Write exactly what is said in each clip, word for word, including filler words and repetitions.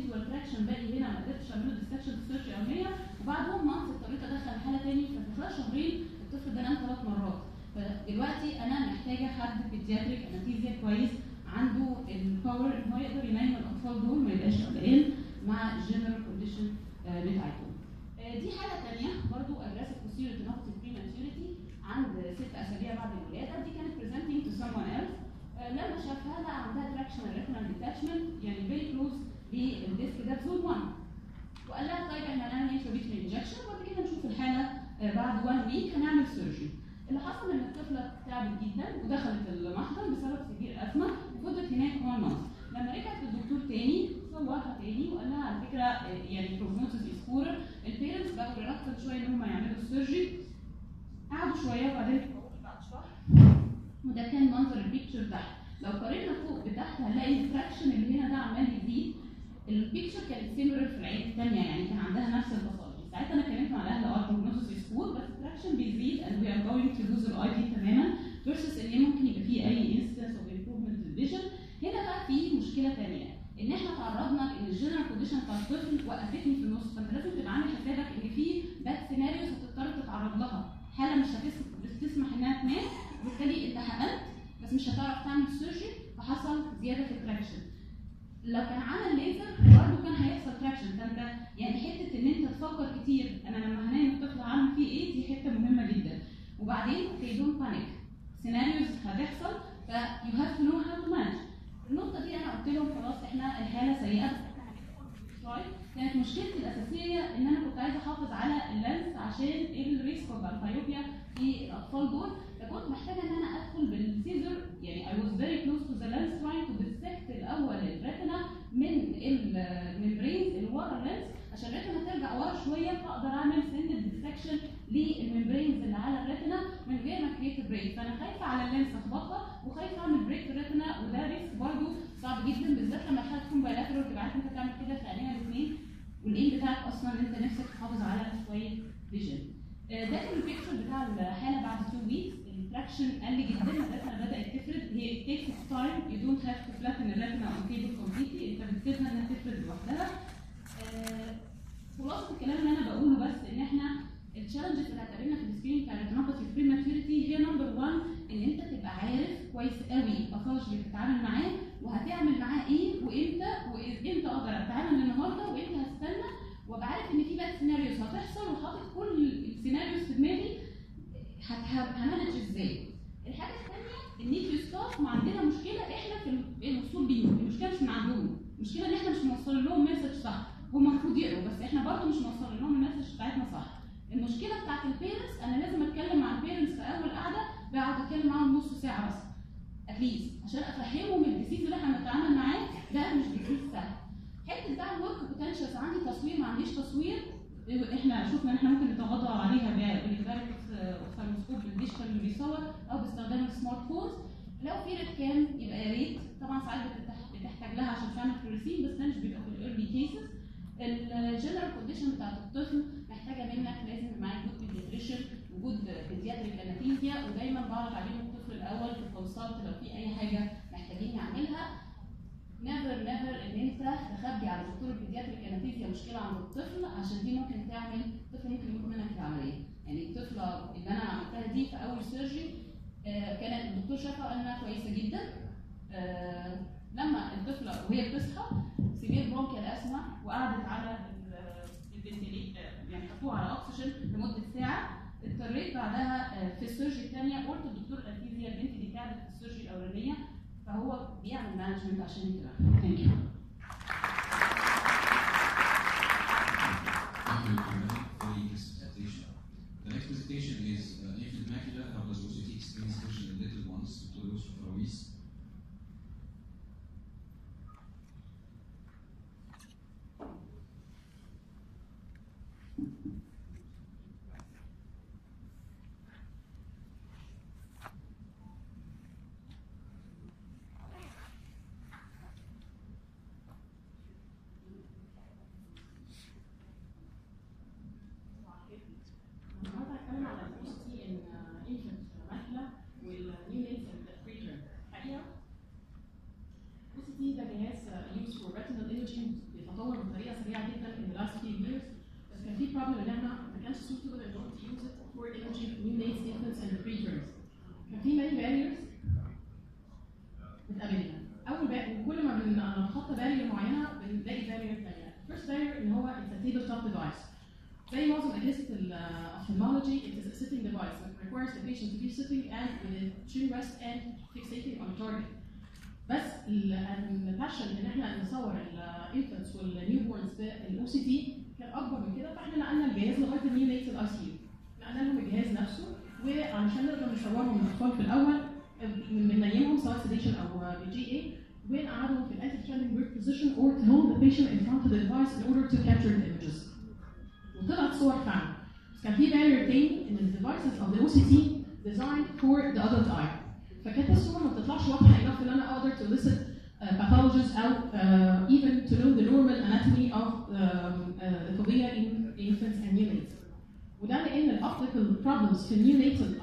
ريزيدوال تراكشن باقي هنا ما قدرتش اعمل له ديستكشن في السيرش الاولانيه، وبعد ون مانث اضطريت ادخل حاله ثاني، ففي خلال شهرين الطفل ده نام ثلاث مرات. فدلوقتي انا محتاجه حد بيدياتريك انستيزيا كويس عنده الباور ان هو يقدر ينيم الاطفال دول ما يبقاش قلقان مع الجنرال كونديشن بتاعتهم. دي حاله ثانيه برضو اجريسيف بوستيريور ريتينوباثي بريماتيوريتي عند ست اسابيع بعد الولاده. دي كانت بريزنتنج تو someone else. لما شافها لقى عندها تراكشنال ريتينال ديتاتشمنت يعني فيري كلوز للديسك ده في زون واحد، وقال لها طيب احنا هنعمل انترافيترال انجكشن وبعد كده نشوف الحاله بعد واحد ويك هنعمل سيرجري. اللي حصل ان الطفله تعبت جدا ودخلت المحضر بسبب سيفير ازمه وفضلت هناك واحد مانث. لما رجعت للدكتور تاني صورها تاني وقال لها على فكره يعني بروجنوسيس از بور. البيرنتس بقوا ريلاكتنت شويه ان هم يعملوا السيرجري، قعدوا شويه وبعدين بعد شهر، وده كان منظر البيكتشر تحت. لو قارنا فوق بتحت هنلاقي التراكشن اللي هنا ده عمال يزيد. البيكتشر كانت سيميلر في العين الثانيه يعني كان عندها نفس الباثولوجي. ساعتها انا اتكلمت مع الاهل اه بروجنوسيس از بور بس التراكشن بيزيد and we are going to lose الاي دي تماما versus ان ممكن يبقى فيه اي انستنس اوف امبروفمنت للفيجن. هنا بقى في مشكله ثانيه ان احنا تعرضنا ان الجنرال كونديشن بتاع الطفل وقفتني في النص، فانت لازم تبقى عامل حسابك ان في باد سيناريوز هتضطر تتعرض لها، حاله مش هتسمح انها تنام وبالتالي انت حقنت بس مش هتعرف تعمل سيرجري فحصل زياده في التراكشن. لو كان عمل ليزر برضه كان هيحصل تراكشن. فانت يعني حته ان انت تفكر كتير انا لما هنام الطفل هعمل فيه ايه دي حته مهمه جدا. وبعدين اوكي دونت بانيك، سيناريوز هتحصل ف يو هاف تو نو هاو تو مانج. النقطه دي انا قلت لهم خلاص احنا الحاله سيئه. كانت مشكلتي الاساسيه ان انا كنت عايزه احافظ على اللينس عشان الريسك اوف الفايوبيا في الاطفال دول، فكنت محتاجه ان انا ادخل بالسيزر يعني I was very close to the lens trying to dissect الاول الريتنا من الممبرينز اللي ورا اللينس عشان الريتنا ترجع ورا شويه فاقدر اعمل سن ديسكشن للممبرينز اللي على الريتنا من غير ما كريت بريك. فانا خايفه على اللينس اخبطها وخايفه اعمل بريك في الريتنا وده ريسك برضه صعب جدا بالذات لما الحاله تكون بايلاترال وتبقى عارف انت تعمل كده في عينيها الاثنين والايد بتاعك اصلا ان انت نفسك تحافظ على شويه فيجن. ده كان البيكتشر بتاع الحاله بعد تو ويكس. التراكشن قل جدا، الريتنا بدات تفرد. هي تيكس تايم يو دونت هاف تو فلاتن الريتنا اون تيبل كومبليتلي، انت بتسيبها انها تفرد لوحدها. خلاصه الكلام اللي انا بقوله بس ان احنا التشالنجز اللي هتقابلنا في السكرين بتاع الريتينوباثي بريماتيوريتي هي نمبر واحد ان انت تبقى عارف كويس قوي الباثولوجي اللي بتتعامل معاه وهتعمل معاه ايه وامتى وامتى اقدر اتعامل النهارده وامتى هستنى وابقى عارف ان في بقى سيناريوز هتحصل وحاطط كل السيناريوز في دماغي هنمانج ازاي. الحاجه الثانيه النيد ستاف ما عندنا مشكله احنا في الوصول بيهم، المشكله مش من عندهم، المشكله ان احنا مش موصلين لهم مسج صح. هم المفروض يقروا بس احنا برضه مش موصلين لهم المسج بتاعتنا صح. المشكله بتاعت البيرنتس انا لازم اتكلم مع البيرنتس في اول قعده بقعد اتكلم معاهم نص ساعه بس اتليست عشان افهمهم الديزيز اللي احنا بنتعامل معاه ده مش ديزيز سهل. حته بقى الورك بوتنشالز عندي تصوير ما عنديش تصوير احنا شفنا ان احنا ممكن نتغاضى عليها بالفيريكس اوفثالموسكوب بالديجيتال اللي بيصور او باستخدام السمارت فونز. لو في ريت كام يبقى يا ريت، طبعا ساعات بتحتاج لها عشان تعمل فلوريسين بس ده مش بيبقى في الايرلي كيسز. الجنرال كونديشن بتاعت الطفل محتاجه منك لازم يبقى معاك جود بيدياتريشن وجود بيدياتريك انستيزيا ودايما بعرض عليهم الطفل الاول في الكونسلت لو في اي حاجه محتاجين نعملها. نيفر نيفر ان انت تخبي على دكتور البيدياتريك انستيزيا مشكله عند الطفل عشان دي ممكن تعمل الطفل ممكن يموت منك في العمليه. يعني الطفله اللي انا عملتها دي في اول سيرجري آه كانت الدكتور شافها انها كويسه جدا. آه لما الطفله وهي بتصحى سيفير برونكيال اسما وقعدت على الفنتليت يعني حطوها على اكسجين لمده ساعه. اضطريت بعدها في السيرجري الثانيه قلت للدكتور الانستيزيا البنت دي تعبت في السيرجري الاولانيه فهو بيعمل مانجمنت عشان ينتبه. ثانك يو. The next presentation is uh, infant macula, how does O C T explain especially in little ones, to those from Ruiz. ده جهاز يوز فور ريتينال ايمجينج بيتطور في problem ان احنا ما كانش suitable in order to use it for imaging neonates, infants and preterms. كان في many barriers بتقابلنا. اول بقى وكل ما بنتخطى barrier معينه بنلاقي barrier ثانيه. First barrier ان هو it's a tabletop device. زي معظم اجهزه ophthalmology, it is a sitting device that requires the patient to be sitting and with chin rest and fixating on target. بس الباشن ان احنا نصور الانفنتس والنيو بورنز بالاو سي تي كان اكبر من كده، فاحنا نقلنا الجهاز لغايه النيونيتال اي سي يو. نقلنا لهم الجهاز نفسه وعشان نقدر نصورهم الاطفال في الاول بننيمهم سواء سيديشن او بجي اي ونقعدهم في الانتي ستراندنج بيرد بوزيشن or to hold the patient in front of the device in order to capture the images. وطلعت صور فعلا. بس كان في barrier تاني ان الديفايسز of the او سي تي designed for the adult eye. فكانت الصور ما بتطلعش واضحه enough ان انا اقدر to elicit uh, pathologies او uh, even to know the normal anatomy of um, uh, the fovea in infants and neonates. وده لان ال optical problems في neonatal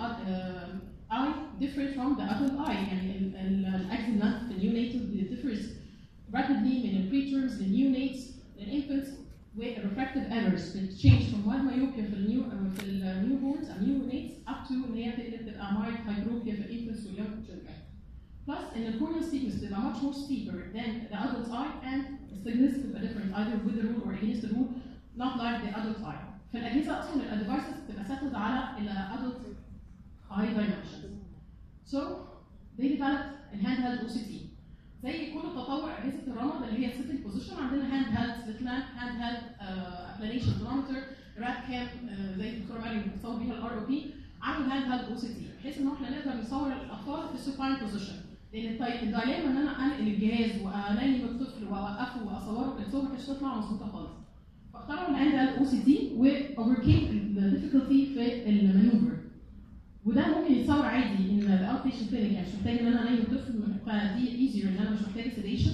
uh, eye different from the adult eye. يعني ال axon length في neonatal differs rapidly من ال preterms للneonates للinfants with refractive errors that change from mild myopia في النيو في ال newborns and neonates up to ان هي تقلب تبقى mild hyperopia في infants و young children. Plus, in the corneal steepness they are much more steeper than the adult eye and the thickness is different either with the rule or against the rule, not like the adult eye. فالأجهزة أصلا الديفايسز بتبقى settled على ال adult eye dimensions. So they developed a handheld او سي تي. زي كل تطور اجهزه الرمد اللي هي السيتنج بوزيشن عندنا هاند هيلد سليت لامب، هاند هيلد ابلانيشن ترمومتر، راد كام زي الدكتوره مريم بتصور بيها الار او بي، عملوا هاند هيلد او سي تي بحيث ان احنا نقدر نصور الاطفال في السوباين بوزيشن. لان الدايليما ان انا انقل الجهاز وانيم الطفل واوقفه واصوره الصور ما كانتش تطلع مظبوطه خالص. فاختاروا الهاند هيلد او سي تي واوفركيم ذا ديفيكولتي في المانوفر. وده ممكن يتصور عادي ان الاوت بيشنت كلينيك يعني مش محتاج ان انا انيم الطفل، فدي ايزير ان انا مش محتاجه سيديشن.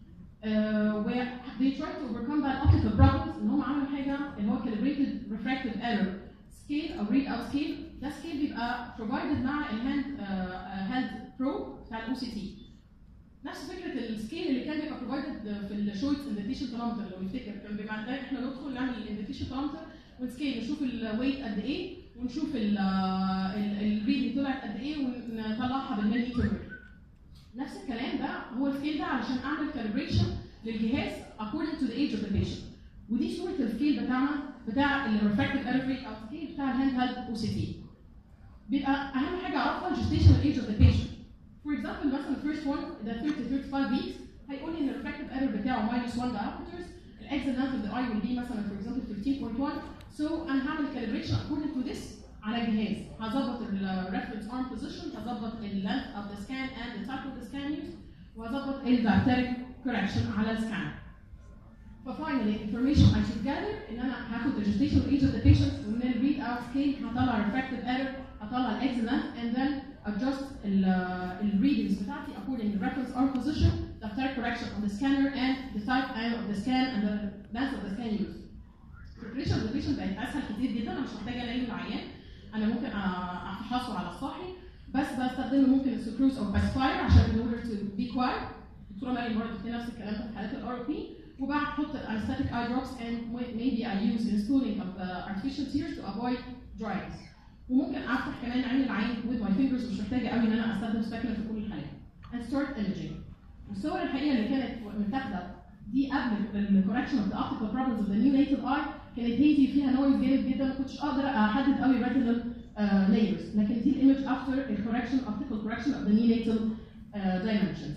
و they try to overcome that optical problems ان هم عملوا حاجه اللي هو calibrated refractive error scale او read out scale. ده سكيل بيبقى provided مع الهاند هاند برو بتاع الاو سي تي. نفس فكره السكيل اللي كان بيبقى provided في الشويتس انفيتيشن ترامتر لو نفتكر، كان بيبقى عندنا احنا ندخل نعمل الانفيتيشن ترامتر ونسكيل نشوف الويت قد ايه ونشوف الريدنج طلعت قد ايه ونطلعها بالمليمتر. نفس الكلام ده هو السكيل ده علشان اعمل كالبريشن للجهاز according to the age of the patient. ودي صوره السكيل بتاعنا بتاع الريفراكتيف ايرور ريت او السكيل بتاع الهاند هيلد او سي تي. بيبقى اهم حاجه اعرفها الجستيشنال ايج اوف ذا بيشنت. فور اكزامبل مثلا الفيرست وان ده ثلاثين to ثلاثة وثلاثين weeks هيقول لي ان الريفراكتيف ايرور بتاعه minus one diopters، الاكزن لينث اوف ذا اي will be مثلا فور اكزامبل fifteen point one. سو انا هعمل كالبريشن according to this على الجهاز. هظبط الريفرنس ارم بوزيشن، هظبط اللينث اوف ذا سكان اند ذا تايب اوف ذا سكان يوز، وهظبط الدايركت كوركشن على السكان. ففاينلي الانفورميشن I should gather ان انا هاخد الجستيشنال ايج اوف ذا بيشنت ومن الريد اوت سكيل هطلع ريفراكتيف ايرور، هطلع الاكزن لينث and then adjust الريدنجز بتاعتي according to the reference arm position, the direct correction on the scanner and the type of the scan and the length of the scan used. preparation of the patient بقت اسهل كتير جدا. انا مش محتاجه انيم العيان، انا ممكن افحصه على الصاحي بس بستخدم ممكن السكروز او باسفاير عشان in order to be quiet. الدكتوره مريم برضه بتقول نفس الكلام ده في حالات الار او بي. وبعد احط anesthetic eye drops and maybe I use installing of uh, artificial tears to avoid dryness. وممكن افتح كمان عين العين with my fingers، مش محتاجه قوي ان انا استخدم سباكولا في كل الحالات. and start imaging. الصور الحقيقه اللي كانت متاخده دي قبل الكوركشن اوف ذا اوبتيكال بروبلمز اوف ذا نيونيتال اي كانت هيزي فيها نويز جامد جدا، ما كنتش اقدر احدد قوي retinal layers. لكن دي الايمج افتر الكوركشن اوبتيكال كوركشن اوف ذا نيونيتال dimensions.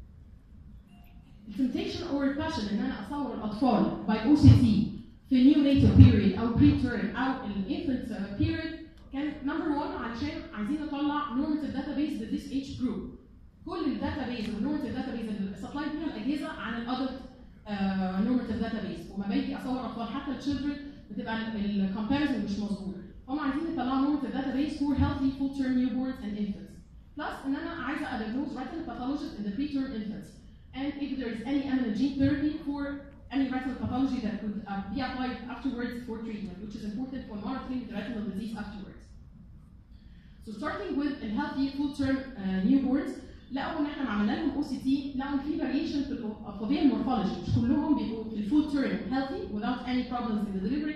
التمتيشن اور الباشن ان انا اصور الاطفال باي او سي تي في النيونيتال بيريد او بري تيرم او الانفنت بيريد كان نمبر واحد علشان عايزين نطلع نورماتيف داتابيز لذيس ايج جروب. كل الداتابيز والنورماتيف داتابيز اللي سبلاي بيها الاجهزه عن الادلت نورماتيف داتابيز، وما باجي اصور اطفال حتى التشيلدرن بتبقى الكومباريزون مش مظبوط. هم عايزين يطلعوا نورماتيف داتابيز فور healthy full term newborns and infants. بلس ان انا عايزه اديagnoز retinal pathologies in the preterm infants and if there is any eminent gene therapy for any retinal pathology that could uh, be applied afterwards for treatment, which is important for monitoring the retinal disease afterwards. So starting with a healthy full-term uh, newborns، لقوا ان احنا عملنا لهم او سي تي، لقوا في variation في الفوبيا المورفولوجي، مش كلهم بيبقوا في الفول term healthy without any problems in the delivery. في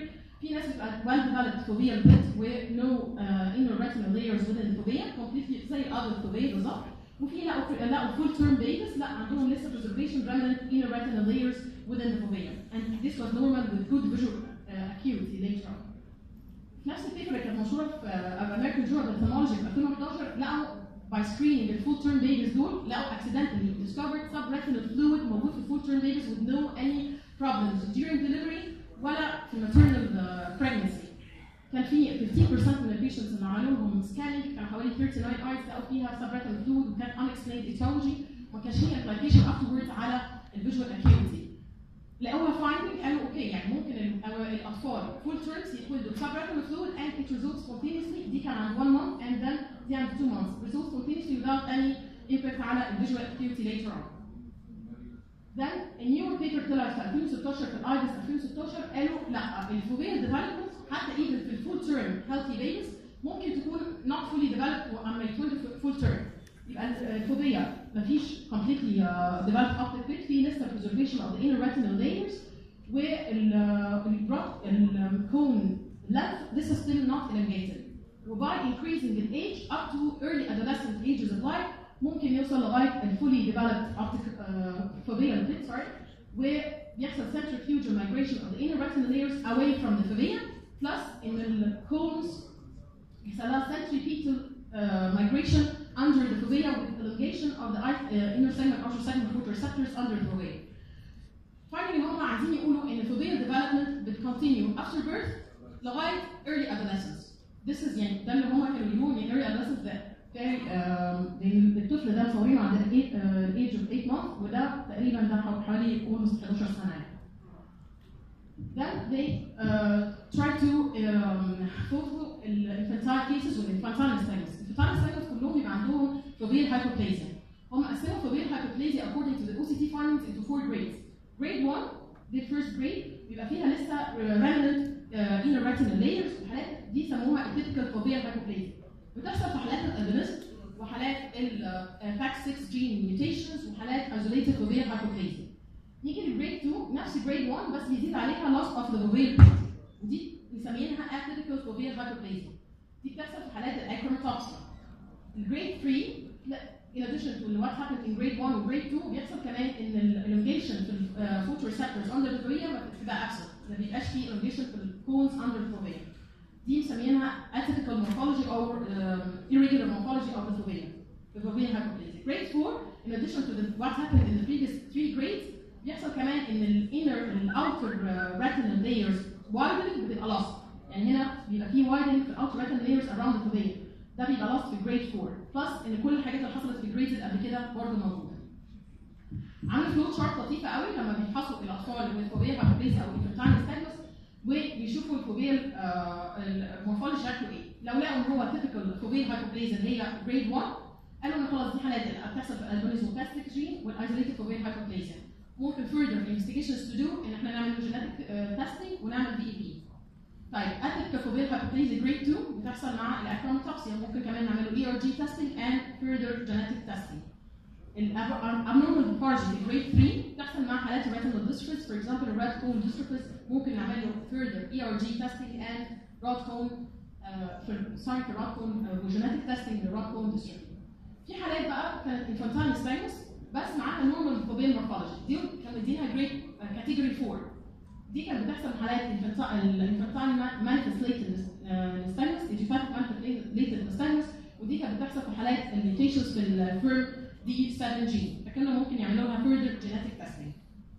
في ناس بتبقى well developed foveal pit with no uh, inner retinal layers within the fovea completely زي adult fovea بالظبط. وفي لقوا لقوا full term babies لا عندهم لسه preservation remnant inner retinal layers within the fovea and this was normal with good visual uh, acuity later on. نفس الفكره اللي كانت مشهوره في American Journal of Ophthalmology في ألفين وحداشر لقوا by screening the full term babies دول لقوا accidentally discovered subretinal fluid موجود في full term babies with no any problems during delivery ولا في maternal uh, pregnancy. كان في fifteen percent من البيشنتس اللي عملوا لهم سكاننج كان حوالي thirty-nine eyes لقوا فيها subretinal fluid وكان unexplained etiology وما كانش فيه implication afterwards على الفيجوال acuity. لقوها finding قالوا اوكي يعني ممكن الاطفال full terms يتولدوا subretinal fluid and it resolves spontaneously. دي كان عند one month and then دي عند two months resolves spontaneously without any impact على الفيجوال acuity later on. Then a newer paper طلعت في ألفين وستاشر في الايبس ألفين وستاشر قالوا لا الفوفيال ديفلوبمنت حتى even في الفول تيرم healthy babies ممكن تكون not fully developed اما يتولدوا في فول تيرم. يبقى الفوفيا مفيش completely uh, developed optic pit في لسه preservation of the inner retinal layers والcone length لسه still not elongated. وباي increasing the age up to early adolescent ages of life ممكن يوصل لغايه الفولي developed optic uh, foveal pit sorry وبيحصل centrifugal migration of the inner retinal layers away from the fovea plus in the cones يحصل لها centripetal uh, migration under the fovea with elongation of the uh, inner segment outer segment photoreceptors under the fovea. Finally هم عايزين يقولوا ان foveal development will continue after birth لغايه early adolescence. This is يعني ده اللي هم كانوا بيقولوا ان early adolescence ده لان الطفل ده مصورينه عند الايج اوف eight months وده تقريبا ده حوالي almost حداشر سنه. Then they uh, try to um, photo infantile cases with infantile nystagmus. Infantile nystagmus كلهم يبقى عندهم foveal hypoplasia. هم قسموا foveal hypoplasia according to the O C T findings into four grades. Grade one the first grade بيبقى فيها لسه remnant uh, inner retinal layers. الحالات دي سموها atypical foveal hypoplasia. بتحصل في حالات الادوليسنت وحالات ال فاك six gene mutations وحالات isolated foveal hypoplasia. نيجي لجريد two نفس جريد one بس بيزيد عليها loss of the foveal pit ودي بنسميها atypical foveal hypoplasia. دي بتحصل في حالات الأكروماتوبسيا. الجريد three in addition to what happened in grade one و grade two بيحصل كمان ان ال elongation في ال photoreceptors under the fovea بتبقى absent. ما بيبقاش فيه elongation في ال cones under the fovea. دي مسمينها atypical morphology or um, irregular morphology of the fovea, the foveal hypoplasia. Grade four, in addition to the, what happened in the previous three grades, بيحصل كمان ان ال inner and outer uh, retinal layers widening بتبقى lost. يعني هنا بيبقى في widening في outer retinal layers around the fovea. ده بيبقى lost في grade four. Plus ان كل الحاجات اللي حصلت في grades قبل كده برضه موجوده. عامل فلو شارت لطيفه قوي لما بيفحصوا الاطفال with foveal hypoplasia او infantile nystagmus وبيشوفوا الفوفيال المورفولوجي شكله ايه. لو لقوا ان هو typical foveal hypoplasia اللي هي grade one قالوا ان خلاص دي حالات بتحصل في الالبينيزم وبلاستيك جين والايزوليتد foveal hypoplasia. ممكن further investigations to do ان احنا نعمل genetic testing ونعمل دي اي بي. طيب atypical foveal hypoplasia grade two بتحصل مع الاكروماتوبسيا ممكن كمان نعمله اي ار جي testing and further genetic testing. الابنورمال morphology في grade three بتحصل مع حالات retinal dystrophies for example red cone dystrophies ممكن نعمل له further E R G testing and rod cone uh, sorry for rod cone uh, genetic testing the rod cone dystrophy. في حالات بقى كانت infantile nystagmus بس معاها normal foveal morphology دي كانوا مدينها grade uh, category four. دي كانت بتحصل في حالات infantile manifest nystagmus idiopathic manifest nystagmus ودي كانت بتحصل في حالات mutations في الفيرم دي seven gene فكانوا ممكن يعملوا لها further genetic testing.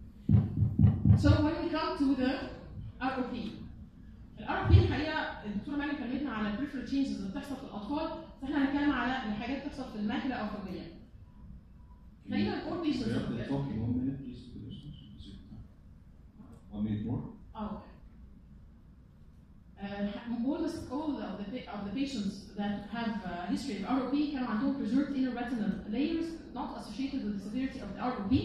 So when we come to the R O P ال R O P الحقيقه الدكتوره مريم كلمتنا على peripheral changes اللي بتحصل في الاطفال بس احنا هنتكلم على الحاجات بتحصل في الماكله او في الرئه. تقريبا all patients talking one minute please one minute more. Oh. Uh, almost all of the, of the patients that have a history of R O P كانوا عندهم preserved inner retinal layers not associated with the severity of the R O P.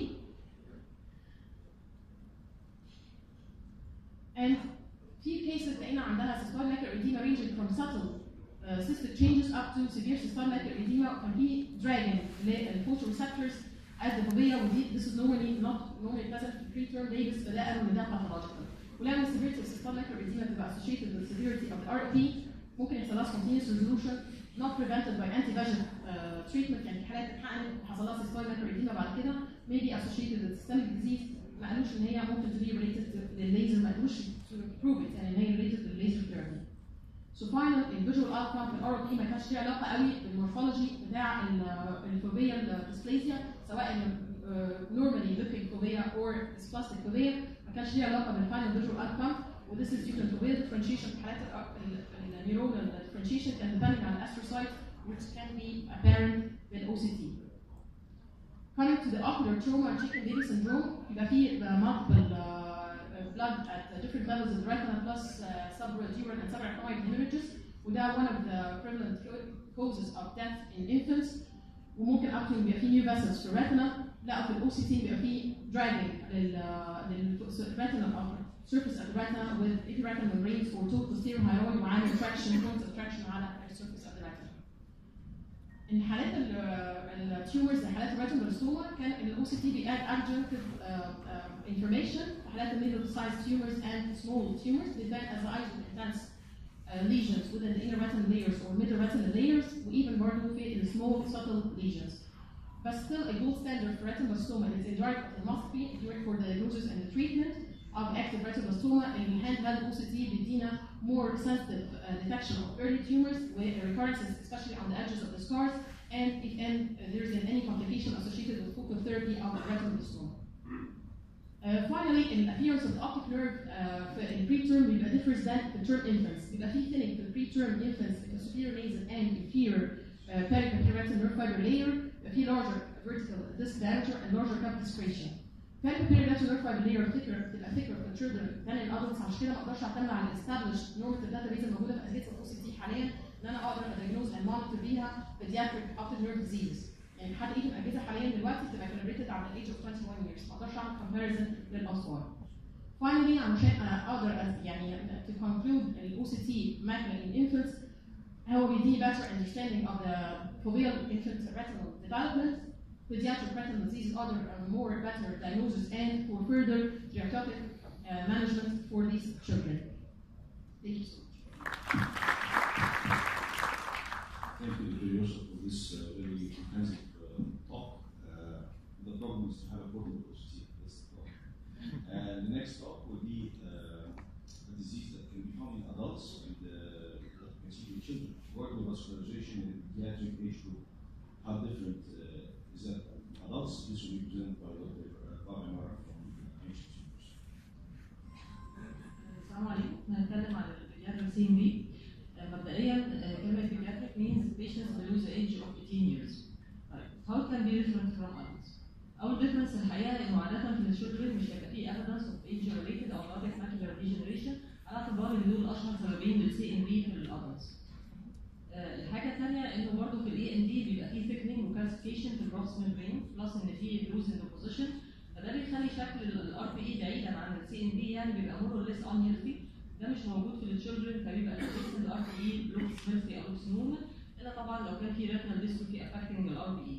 And few cases لقينا عندها cystoid macular edema ranging from subtle uh, cystic changes up to severe cystoid macular edema وكان في dragging للphotoreceptors at the fovea ودي this is normally not normally present في preterm babies فده قالوا ان ده pathological. ولما severity of systemic edema تبقى associated with severity of the R O P ممكن يحصل لها spontaneous resolution not prevented by anti-VEGF uh, treatment. يعني حالات اتحقنت وحصل لها systemic edema بعد كده may be associated with systemic disease. ما قالوش ان هي ممكن to be related للليزر، ما قالوش to prove it يعني ان هي related للليزر therapy. So final الفيجوال outcome في الار او بي ما كانش ليه علاقه قوي بالمورفولوجي بتاع الفوبيال ديسبليزيا، سواء normally looking phobia or dysplastic phobia، ما كانش ليه علاقه بالفاينل فيجوال outcome. و this is due to phobia differentiation في حالات النيورونال differentiation can depending on astrocyte which can be apparent with O C T. Coming to the ocular trauma and chicken baby syndrome يبقى فيه multiple uh, blood at different levels of the retina plus uh, subdural and subarachnoid hemorrhages وده one of the prevalent causes of death in infants. وممكن up to يبقى فيه new vessels في الريتنا، لا في ال O C T بيبقى فيه dragging لل للretinal upper surface of the retina with epiretinal membranes for two posterior hyoid وعامل traction points of traction على the surface of the retina. In حالات التيومرز زي حالات الريتينوبلاستوما كان ال O C T بيأد adjunctive uh, uh, information. حالات middle sized tumors and small tumors depend as eyes with intense uh, lesions within the inner retinal layers or middle retinal layers, or even برضه في the small subtle lesions. But still a gold standard for retinoblastoma is indirect ophthalmoscopy for the diagnosis and the treatment of active retinoblastoma. In handheld O C T بيدينا more sensitive uh, detection of early tumors with recurrences especially on the edges of the scars, and if and, uh, there is any complication associated with focal therapy of retinoblastoma. Uh, finally, in appearance of the optic nerve uh, in preterm بيبقى differs than the term infants. بيبقى في thinning في preterm infants in the superior nasal and inferior uh, pericarpal nerve fiber layer. بيبقى في larger vertical disc diameter and larger cup discretion. Pericarpal nerve fiber layer thicker بتبقى thicker for children than in adults. عشان كده ما اقدرش اعتمد على established normative database الموجوده في اجهزه ال O C T حاليا ان انا اقدر ادياجنوز and monitor بيها pediatric optic nerve diseases. يعني حتى ايفن الاجهزه حاليا دلوقتي بتبقى calibrated على the age of twenty-one years، ما اقدرش اعمل comparison للاطفال. Finally عشان اقدر يعني to conclude ال O C T macula in infants هو بيديني better understanding of the foveal infant retinal development, pediatric retinal diseases other uh, more better diagnosis and for further therapeutic uh, management for these children. Thank you so much. Thank you, Doctor Yusuf, for this uh, very comprehensive uh, talk. Uh, the problem is to have a problem with O C T. That's the problem. And the next talk will be uh, a disease that can be found in adults and uh, that can see in children. Organ vascularization in the pediatric age group. How different uh, is that in adults? This will be presented by Doctor Bobby Mara from Ancient Tumors. السلام عليكم. هنتكلم عن البيدياتريك سي ام بي. مبدئيا كلمه pediatric means patients below the age of eighteen years. How it can be different from adults? أول difference الحقيقة إنه عادة في الشولدرين مش هيبقى فيه evidence of age related أو cardiac macular degeneration على اعتبار إن دول أشهر سببين للسي ام بي في الادلتس. الحاجة الثانية إنه برضه في الاي ان دي بيبقى فيه thickening وكالسيفيشن في البروكسيمال برين بلس إن فيه لوز ان بوزيشن، فده بيخلي شكل الار بي اي بعيدا عن السي ان بي يعني بيبقى مور ليس ان هيلثي. ده مش موجود في التشيلدرن فبيبقى الار بي اي لوكس هيلثي او لوكس نورمال، الا طبعا لو كان في ريتنال ديستروفي افكتنج الار بي اي.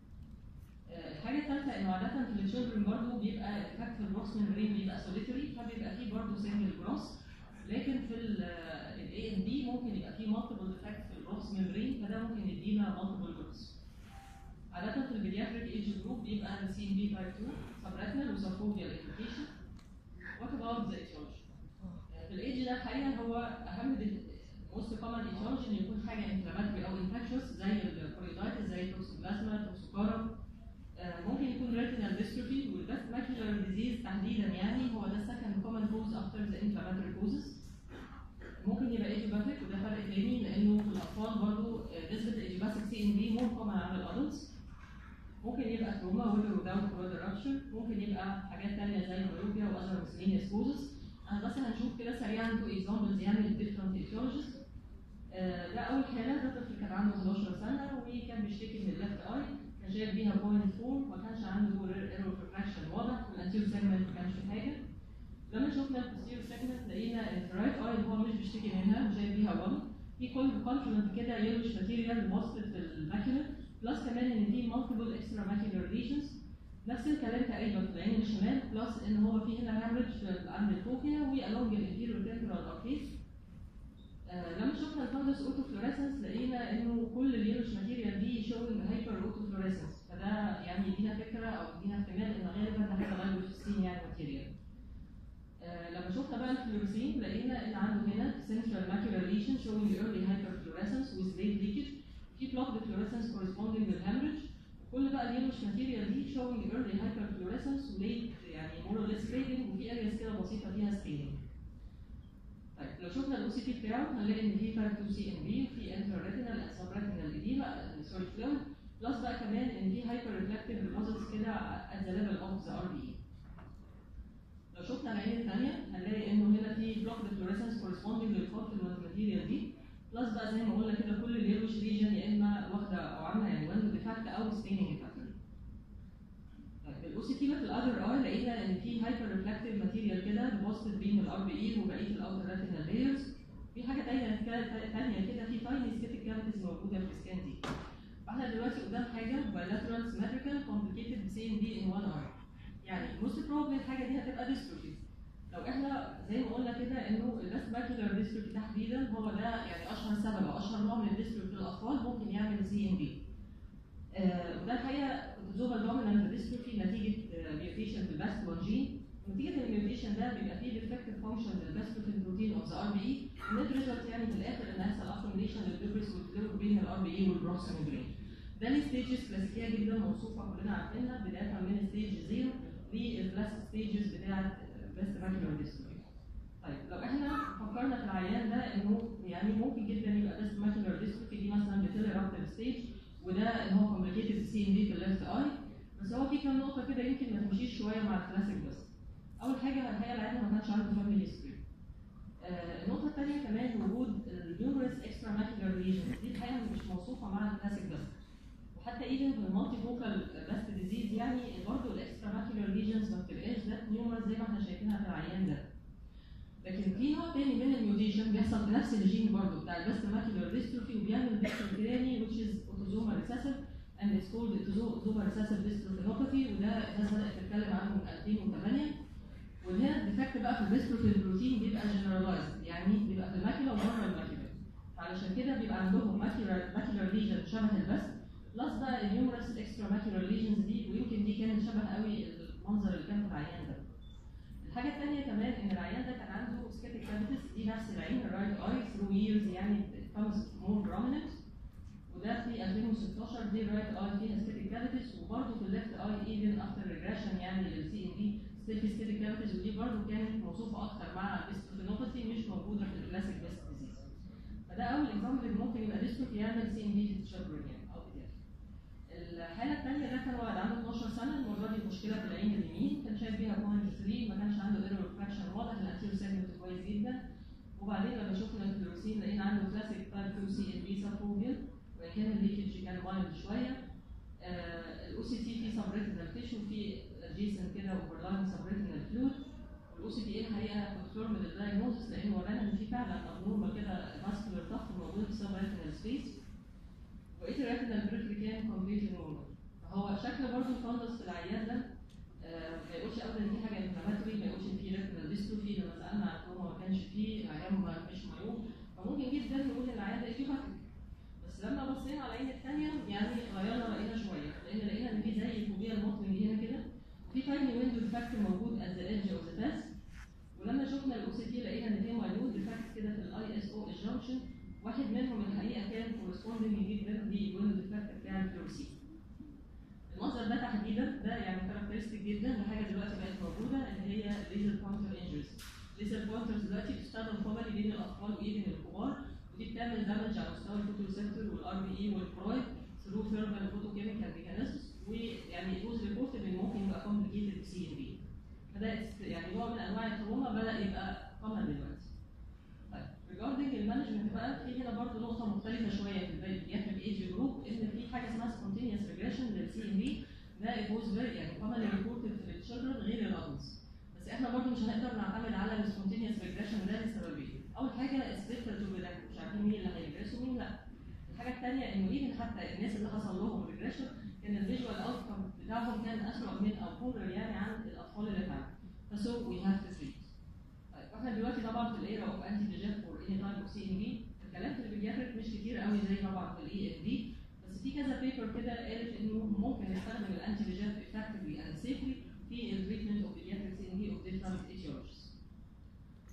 الحاجه الثالثه انه عاده في التشيلدرن برضه بيبقى الافكت في البروكسيمال برين بيبقى سوليتري فبيبقى فيه برضه سنجل جروس، لكن في الاي ان دي ممكن يبقى فيه مالتيبل افكت في البروكسيمال برين فده ممكن يدينا مالتيبل جروس. عاده في البيدياتريك ايج جروب بيبقى السي ان بي تايب اتنين سبريتنال وسبفوبيال امبليكيشن. وات اباوت ذا ايتيولوجي؟ في الايدج ده الحقيقه هو اهم موست كومن ايتيولوجي ان يكون حاجه انفلاماتوري او انفكشوس زي الكوريدايتس زي التوكسوبلازما توكسوكارا. ممكن يكون ريتينال ديستروفي والباست ماكيولار ديزيز تحديدا يعني هو ده السكند كومن كوز افتر ذا انفلاماتوري كوزز. ممكن يبقى ايجوباثيك وده فرق تاني لانه في الاطفال برضه نسبه الايجوباثيك سي ان بي مور كومن عن الادلتس. ممكن يبقى تروما وذر وداوت كورودر رابشر، ممكن يبقى حاجات ثانيه زي الميوبيا واذر مسلينيوس كوزز. انا بس هنشوف كده سريعا تو اكزامبلز يعني للديفرنت ايتيولوجيز. ده اول حاله ده طفل كان عنده حداشر سنه وكان بيشتكي من الليفت اي، كان شايف بيها بوينت أربعة ما كانش عنده ايرور ريفراكشن واضح والانتيريور سيجمنت ما كانش في حاجه. لما شفنا البوستيريور سيجمنت لقينا ان الرايت اي اللي هو مش بيشتكي منها وشايف بيها واحد في كل كونفرنت كده يلوش ماتيريال موصلت في الماكيولا بلس كمان ان في مالتيبل اكسترا ماكيولار ليجنز. نفس الكلام تقريبا في العين الشمال بلس ان هو في هنا هامرج عند الفوكيا والانون شفنا بقى الفلورسين لقينا ان عنده هنا central macular lesion showing early hyperfluorescence with late leakage، في blocked fluorescence corresponding with hemorrhage، كل بقى اليلوش ماتيريال دي showing early hyperfluorescence وليت يعني more or less fading، وفي areas كده بسيطه فيها staining. طيب لو شفنا الاو سي تي بتاعه هنلاقي ان في فاكتور سي ان بي وفي انترا ريتينال سب ريتينال اديما سوري فلويد، بلس بقى كمان ان في هايبر ريفلكتيف ديبوزيتس كده at the level of the ار بي اي. لو شفنا العين الثانيه هنلاقي انه هنا في بلوك فلوريسنس كورسبوندنج للكونفلوينت ماتيريال دي، بلس بقى زي ما قلنا كده كل اليلوش ريجن يا اما واخده او عامله يعني ويندو ديفكت او ستيننج فاكتور. طيب الاو سي تي في الاذر اي لقينا ان في هايبر ريفلكتيف ماتيريال كده ديبوزيتد بين الار بي اي وبقيه الاوتر ريتينال لايرز. في حاجه ثانيه ثانيه كده في تايني سكيتيك كافيتيز موجوده في السكان دي. احنا دلوقتي قدام حاجه bilateral symmetrical complicated سي ان بي in one eye. يعني most probably الحاجه دي هتبقى ديستروفي. لو احنا زي ما قلنا كده انه الباست ماكيولار ديستروفي تحديدا هو ده يعني اشهر سبب او اشهر نوع من الديستروفي في الاطفال ممكن يعمل سي ان بي. آه وده الحقيقه اوتوزومال دومينانت ديستروفي نتيجه ميوتيشن في الباست واحد جين، ونتيجه الميوتيشن ده بيبقى فيه ديفكتيف فانكشن للباستروفين بروتين اوف ذا ار بي اي، والنت ريزلت يعني في الاخر ان هيحصل اكوميليشن للديفرنس والفلويد بين الار بي اي والبروكس ميمبرين. ده ليه ستيجز كلاسيكيه جدا موصوفه كلنا عارفينها بدايه من ستيج زيرو للكلاس ستيجز بتاعت بيست ماكيولار ديستروفي. طيب لو احنا فكرنا في العيان ده انه يعني ممكن جدا يبقى بيست ماكيولار ديستروفي دي مثلا بتيليرابتيف ستيج، وده ان هو كومبليكيتد سي ان بي في الليفت اي، بس هو في كام نقطه كده يمكن ما تمشيش شويه مع الكلاسيك بس. اول حاجه الحقيقه العيان ما كانش عنده فاميلي هيستوري. آه النقطه الثانيه كمان وجود النيومرس اكسترا ماكيولار ليجنز، دي الحقيقه مش موصوفه مع الكلاسيك بس. وحتى ايفن في المالتي فوكال باست ديزيز يعني برضه الاكسترا ماكيولار ليجنز ما بتبقاش ذات نيومرس زي ما احنا شايفينها في العيان ده. لكن في نوع تاني من الميوتيشن بيحصل في نفس الجين برضه بتاع الباست ماكيولار ديستروفي وبيعمل ديستروفي تاني which is autosomal recessive and it's called autosomal recessive dystrophinopathy، وده الناس بدات تتكلم عنه من ألفين وثمانية. وهنا الديفكت بقى في الديستروفين بروتين بيبقى جنرالايزد، يعني بيبقى في الماكيولا وبره الماكيولا، فعلشان كده بيبقى عندهم ماكيولار ماكيولار ليجن شبه الباست، بلس بقى النيومرس اكسترا ماكيولار ليجنز دي، ويمكن دي كانت شبه قوي المنظر اللي كان في العيان ده. الحاجه الثانيه كمان ان العيان ده كان عنده سكيتيك كافيتيز، دي نفس العين الرايت اي ثرو ييرز يعني becomes more prominent، وده في ألفين وستاشر دي الرايت اي فيها سكيتيك كافيتيز، وبرده في الليفت اي ايفن افتر ريجريشن يعني للسي ان دي ستيل في سكيتيك كافيتيز، ودي برده كانت موصوفه اكثر مع الديستروفينوباثي مش موجوده في الكلاسيك بيست ديزيز. فده اول اكزامبل اللي ممكن يبقى ديستروفي يعمل سي ان دي في الشابرون يعني او بيدياتريك. الحاله الثانيه ده كان واحد عنده اتناشر سنه، المره دي مشكله في العين اليمين، كان شايف بيها بوينت ثلاثة، ما كانش عنده ايرور فراكشن واضح، الانتيرو سيجمنت كويس جدا. وبعدين لما شفنا الفلوروسين لقينا عنده كلاسيك تايب اتنين سي ان بي سابروفيل، وان كان الليكج كان مايلد شويه. الاو سي تي في سبريتنال تيشو في ادجيسن كده اوفرلاين سبريتنال فلويد، والاو سي تي الحقيقه كونفيرم للدايجنوستس لانه ورانا ان في فعلا ابنورمال كده فاسكولار ضغط موجود في سبريتنال سبيس، وقيت الريتنال بريفري كان كومبليتلي نورمال. فهو شكل برضه الفندس في العيان ده آه ما يقولش ابدا ان في حاجه انفلاماتوري، ما يقولش ان في ريتنال ديستروفي، لما سالنا عن التروما ما كانش فيه، العيان مش مايوب، فممكن جدا نقول ان العيان ده ايديوباثيك. بس لما بصينا على العين الثانيه يعني غيرنا راينا شويه، لان لقينا ان في زي الفوبيا المطلنج هنا كده، في تايني ويندو ديفكت موجود ات ذا ايدج اوف ذا باس. ولما شفنا الاو سي تي لقينا ان في ماينوت ديفكت كده في الاي اس او الجنكشن، واحد منهم الحقيقه كان كورسبوندنج جدا للويندو ديفكت بتاع الفلوروسين. المنظر ده تحديدا ده يعني كاركترستيك جدا لحاجه دلوقتي بقت موجوده اللي هي ليزر بوينتر انجريز. ليزر بوينترز دلوقتي بتستخدم كومنلي بين الاطفال وايفن الكبار، ودي بتعمل دامج على مستوى الفوتوريسبتور والار بي اي والكرويد ثرو ثيرمال فوتوكيميكال ميكانيزمز، ويعني اتوز ريبورتد ان ممكن يبقى كومبليكيتد سي ان بي. فده يعني نوع من انواع التروما بدا يبقى كومن دلوقتي. طيب ريجاردنج المانجمنت بقى في هنا برضه نقطه مختلفه شويه في البيدياتريك ايج جروب، ان في حاجه اسمها سبونتينيوس ريجريشن للسي ان بي، ده اتوز فيري يعني كومن ريبورتد في التشيلدرن غير الادلتس. بس احنا برضه مش هنقدر نعتمد على السبونتينيوس ريجريشن ده لسببين. اول حاجه السبيكتر تو مش عارفين مين اللي هيرجريس ومين لا. الحاجه الثانيه انه ايفن حتى الناس اللي حصل لهم ريجريشن كان الفيجوال اوتكم بتاعهم كان اسوء من او بولر يعني عن الاطفال اللي كانوا. فسو وي هاف تو تريت. طيب احنا دلوقتي طبعا في الايرا اوف انتي ديجيت فور اني تايب اوف سي ان بي، الكلام في البيدياتريك مش كتير قوي زي طبعا في الاي اف دي، بس في كذا بيبر كده قالت انه ممكن نستخدم الانتي ديجيت افكتفلي اند سيفلي في التريتمنت اوف بيدياتريك سي ان بي اوف ديفرنت ايتيولوجيز.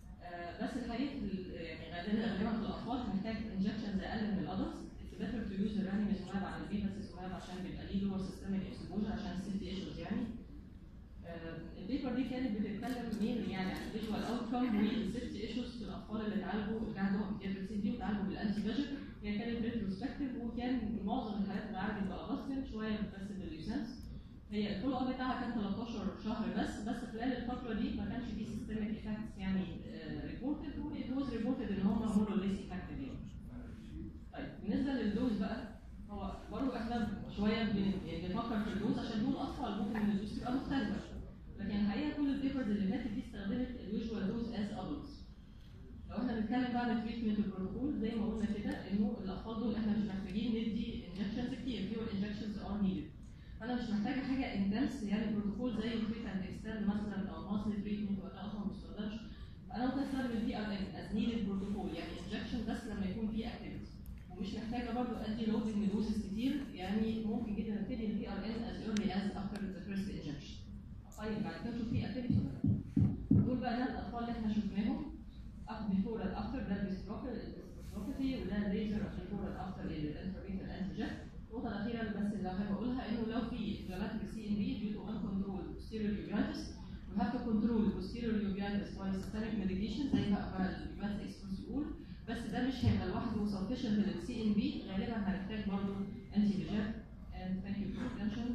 عشان بيبقى ليه لور سيستميك اكسبوجر عشان السيفتي ايشوز يعني. البيبر دي كانت بتتكلم مين يعني عن الفيجوال اوتكم والسيفتي ايشوز في الاطفال اللي اتعالجوا اللي كان عندهم بيدياتريك سي دي واتعالجوا بالانتي فيجن. هي كانت ريتروسبكتيف وكان معظم الحالات العادي بتبقى باسكت شويه بس بالليسانس. هي الفولو اب بتاعها كان تلتاشر شهر بس بس خلال الفتره دي ما كانش فيه سيستميك افكتس يعني ريبورتد وات ريبورتد ان هم مور اور ليس افكتيف يعني. طيب بالنسبه للدوز بقى هو برضه احنا شويه بنفكر في الدوز عشان دول اطفال ممكن ان الدوز تبقى مختلفه. لكن الحقيقه كل البيبرز اللي فاتت دي استخدمت اليوجوال دوز از ادلتس. لو احنا بنتكلم بقى عن التريتمنت البروتوكول زي ما قلنا كده انه الاطفال دول احنا مش محتاجين ندي انجكشنز كتير فيور انجكشنز ار نيدد. فانا مش محتاجه حاجه انتنس يعني بروتوكول زي التريت اند اكستند مثلا او ماسل تريتمنت وده اصلا ما بيستخدمش. فانا ممكن استخدم الدي ار ان از نيدد بروتوكول يعني انجكشن بس لما يكون في اكتيفيتي. ومش محتاجه برضه ادي لودنج دوزز كتير يعني ممكن جدا ابتدي الدي ار ان از ايرلي از افتر ذا فيرست انجكشن. طيب بعد كده نشوف في اكتيفيتي دول بقى ده الاطفال اللي احنا شفناهم up before and after ده الديستروفيتي وده الليزر before and after الانترفيتال انتيجين. النقطة الأخيرة بس اللي حابب أقولها إنه لو في inflammatory سي إن بي due to uncontrolled posterior uveitis we have to control posterior uveitis by systemic medication زي ما اليوفيتس اكسبرس يقول. بس ده مش هيبقى لوحده sufficient للسي إن بي غالبا هنحتاج برضه انتي فيجن. and thank you for your attention.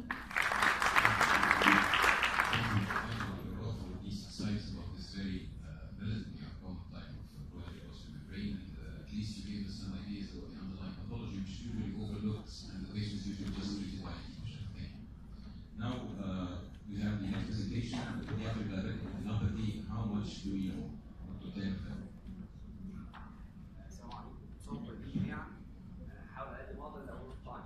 At least you gave us some ideas of the underlying pathology, which usually overlooked, and the patients usually just treated by infusion. Thank you. Now uh, we have the next presentation, the pediatric director, number D. How much do we know? Doctor Taylor. السلام عليكم. صوت الجميع. هحاول اقدم افضل اقول طبعا.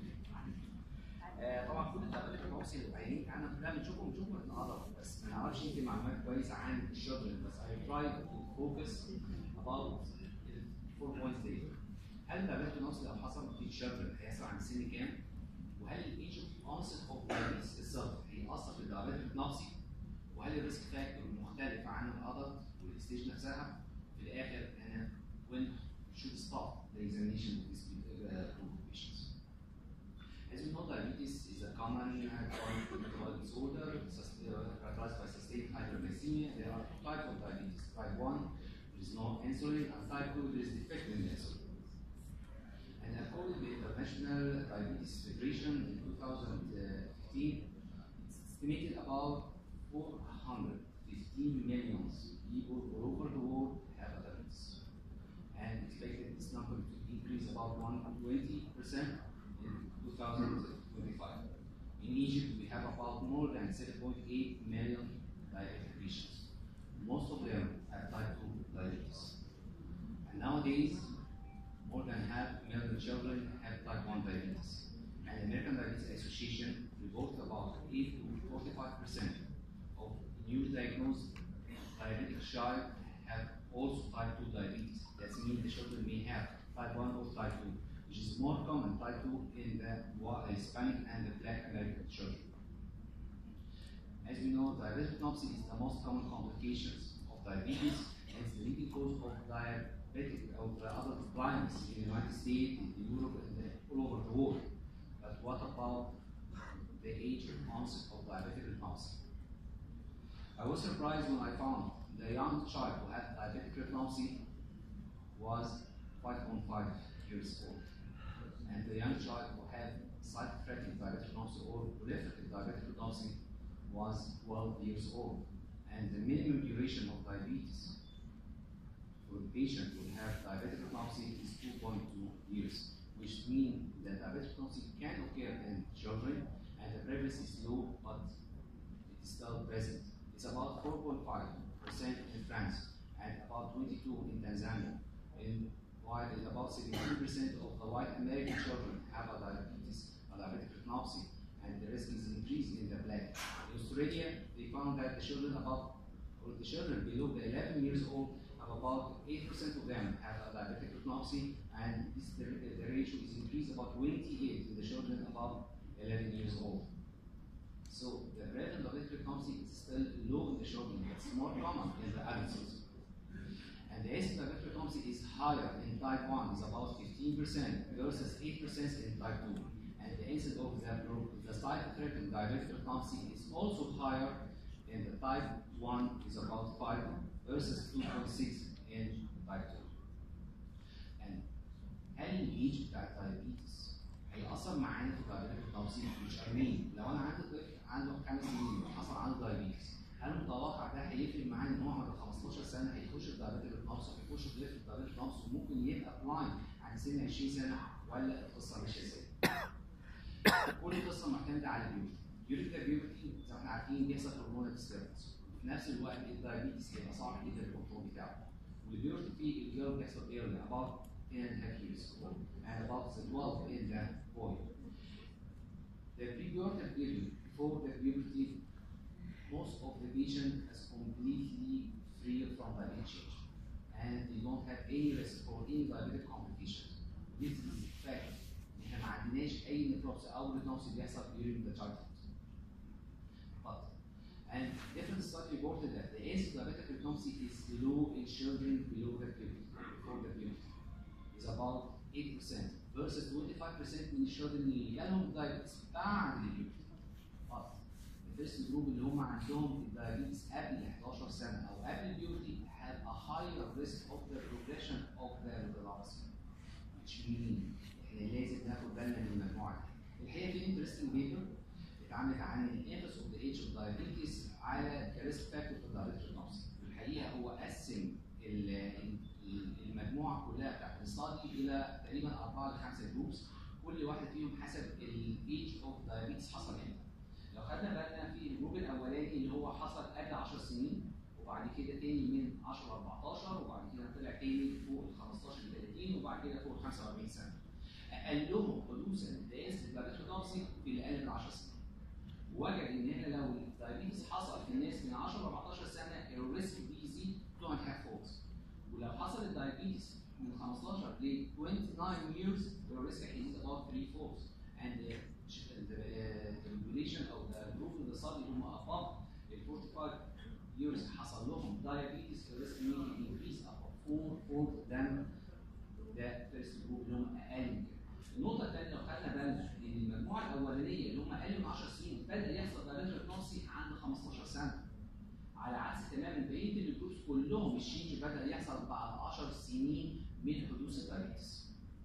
طبعا كل التقارير الموصي اللي بعينين انا كلنا بنشوفهم بنشوفهم من النهارده بس ما نعرفش يمكن معلومات كويسه عن الشغل بس I try to focus about four points data. هل التعبيرات النص لو حصل في الشرط هيحصل عند سن كام؟ وهل الايج اونست اوف دايابيتس الصف هيأثر في التعبيرات النفسي؟ وهل الريسك فاكتور مختلف عن الادلت والستيج نفسها؟ في الاخر انا when should stop the examination of these group of patients. As we know, diabetes is a common chronic metabolic disorder characterized by sustained hyperglycemia. There are two types of diabetes: type one. There is no insulin, and type two, there is defect in insulin. And according to the International Diabetes Federation in two thousand fifteen, it's estimated about four hundred fifteen million people all over the world have diabetes. And expected this number to increase about one hundred twenty percent in two thousand twenty-five. In Egypt, we have about more than seven point eight million diabetic patients. Most of them have type two diabetes. And nowadays, more than half a million children have type one diabetes. And the American Diabetes Association reports about eight to forty-five percent of newly diagnosed diabetic child have also type two diabetes. That means the children may have type one or type two, which is more common type two in the Hispanic and the Black American children. As we know, diabetic retinopathy is the most common complications of diabetes and it's the leading cause of diabetic of other blindness in the United States, in Europe, and all over the world. But what about the age of onset of diabetic retinopathy? I was surprised when I found the young child who had diabetic retinopathy was five point five years old. And the young child who had sight-threatening diabetic retinopathy or proliferative diabetic retinopathy was twelve years old. And the minimum duration of diabetes for a patient who have diabetic retinopathy is two point two years, which means that diabetic retinopathy can occur in children and the prevalence is low, but it is still present. It's about four point five percent in France and about twenty-two in Tanzania. In while about seventeen percent of the white American children have a diabetes, a diabetic retinopathy, and the risk is increased in the black. In Australia, they found that the children above, or the children below the eleven years old, have about eight percent of them have a diabetic retinopathy, and this, the, the ratio is increased about twenty-eight in the children above eleven years old. So the rate of diabetic retinopathy is still low in the children, but it's more common in the adults. And the age of diabetic retinopathy is higher in type one, is about fifteen percent versus eight percent in type two. And and the incidence of the, the side-threatening diabetic retinopathy is also higher in the type one, is about five versus two point six in type two. And هل الايج بتاع الدايابيتس هيأثر معانا في الدايابيتك ريتينوباثي؟ مش امين. لو انا عندي طفل عنده خمس سنين وحصل عنده دايابيتس، هل متوقع ده هيفرق معاه ان هو عند خمستاشر سنه هيخش في الدايابيتك ريتينوباثي، هيخش في ليفل الدايابيتك ريتينوباثي وممكن يبقى بلايند عند سن عشرين سنه، ولا القصه ماشيه ازاي؟ كل القصه معتمده على البيوتي. بيوتي ده بيوتي زي ما احنا عارفين بيحصل هرمونال ديستربنس، وفي نفس الوقت الدايابيتس هيبقى صعب جدا الكنترول بتاعه. والبيوتي فيه الجيرل بيحصل ايرلي about ten and a half years old and about the twelve in the boy. The prepubertal period before the puberty, most of the patient is completely free from diabetic change, and they don't have any risk for any diabetic complications. This is the fact. احنا ما عندناش اي نيكروبسي او ريتينوباثي بيحصل during the childhood. But and different studies reported that the incidence of diabetic retinopathy is low in children below the puberty, before the puberty. Is about eight percent versus twenty-five percent من الشباب اللي جالهم دايابيتس بعد البيوبرتي. But the first group اللي هم عندهم الدايابيتس قبل حداشر سنة أو قبل البيوبرتي have a higher risk of the progression of the retinopathy. which means احنا لازم ناخد بالنا من المجموعة دي. الحقيقة في interesting paper اتعملت عن الانفس of the age of diabetes على كريسك فاكتور في الدايابيتس ريتينوباثي. والحقيقة هو قسم المجموعه كلها بتاعت الاستادي الى تقريبا اربعه لخمسه جروبس، كل واحد فيهم حسب الايج اوف دايابيتس حصل امتى. لو خدنا بالنا في الجروب الاولاني اللي هو حصل قبل عشر سنين، وبعد كده تاني من عشرة ل اربعتاشر، وبعد كده طلع تاني فوق ال خمستاشر ل تلاتين، وبعد كده فوق ال خمسة واربعين سنه. اقلهم حدوثا لدائس الدايابيتس ريتينوباثي في اللي اقل من عشر سنين. ووجد ان احنا لو الدايابيتس حصل في الناس من عشرة ل اربعتاشر سنه الريسك بيزيد two and a half folds. ولو حصل الدايابيتس من خمستاشر ل twenty-nine years الريسك هيزيد about three folds. And the, the, the population of the group in the study اللي هم above forty-five years حصل لهم diabetes الريسك may increase about four fold than the first group اللي هم اقل من كده. النقطة الثانية لو خدنا بالنا ان المجموعة الأولانية اللي هم اقل من عشر سنين بدأ يحصل diabetes retinopathy عند خمستاشر سنة. على عكس تماما بقيه الجروبس كلهم الشينج بدا يحصل بعد عشر سنين من حدوث الدايابيتس.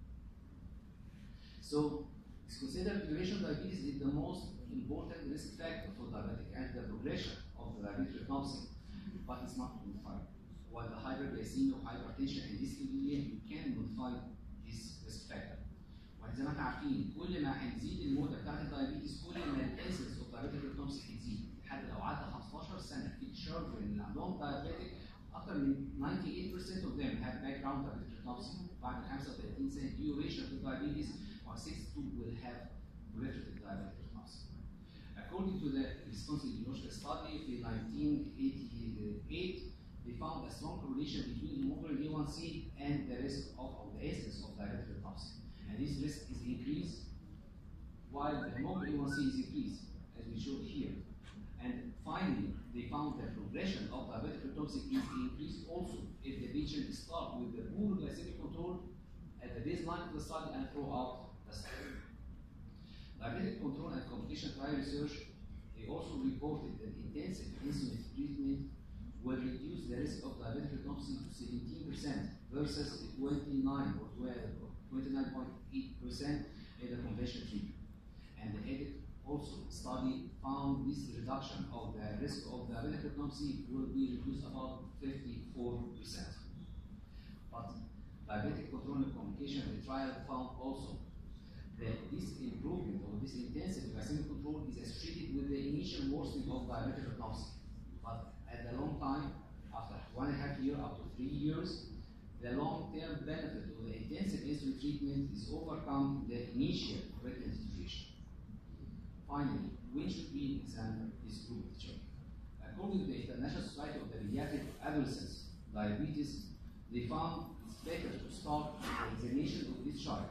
So it's considered duration diabetes is the most important risk factor for diabetic and the progression of the diabetic retinopathy, but it's not modified. While the hyperglycemia, hypertension, and dyslipidemia, you can modify this risk factor. وزي ما احنا عارفين كل ما هنزيد المده بتاعت الدايابيتس كل ما الانسنس اوف diabetic retinopathy هتزيد. لحد لو عدى خمستاشر سنه في الشباب اللي عندهم diabetic اكثر من ninety-eight percent of them have background diabetic retinopathy. بعد خمسة وتلاتين سنه duration of diabetes or sixty-two will have proliferative diabetic retinopathy. According to the Wisconsin University study in nineteen eighty-eight, they found a strong correlation between hemoglobin A one C and the risk of, of the incidence of diabetic retinopathy. And this risk is increased while the hemoglobin A one C is increased, as we showed here. And finally, they found that progression of diabetic retinopathy is increased also if the patient starts with the poor glycemic control at the baseline of the study and throughout the study. Diabetic control and complication trial research, they also reported that intensive insulin treatment will reduce the risk of diabetic retinopathy to seventeen percent versus twenty-nine or twelve or twenty-nine point eight percent in the conventional treatment. And the edit also study found this reduction of the risk of diabetic retinopathy will be reduced about fifty-four percent. But diabetic control and complication the trial found also that this improvement or this intensive glycemic control is associated with the initial worsening of diabetic retinopathy. But at the long time, after one and a half year up to three years, the long-term benefit of the intensive insulin treatment is overcome the initial retinal deterioration. Finally, when should we examine this group of children? According to the International Society of the Pediatric Adolescents Diabetes, they found it's better to start the examination of this child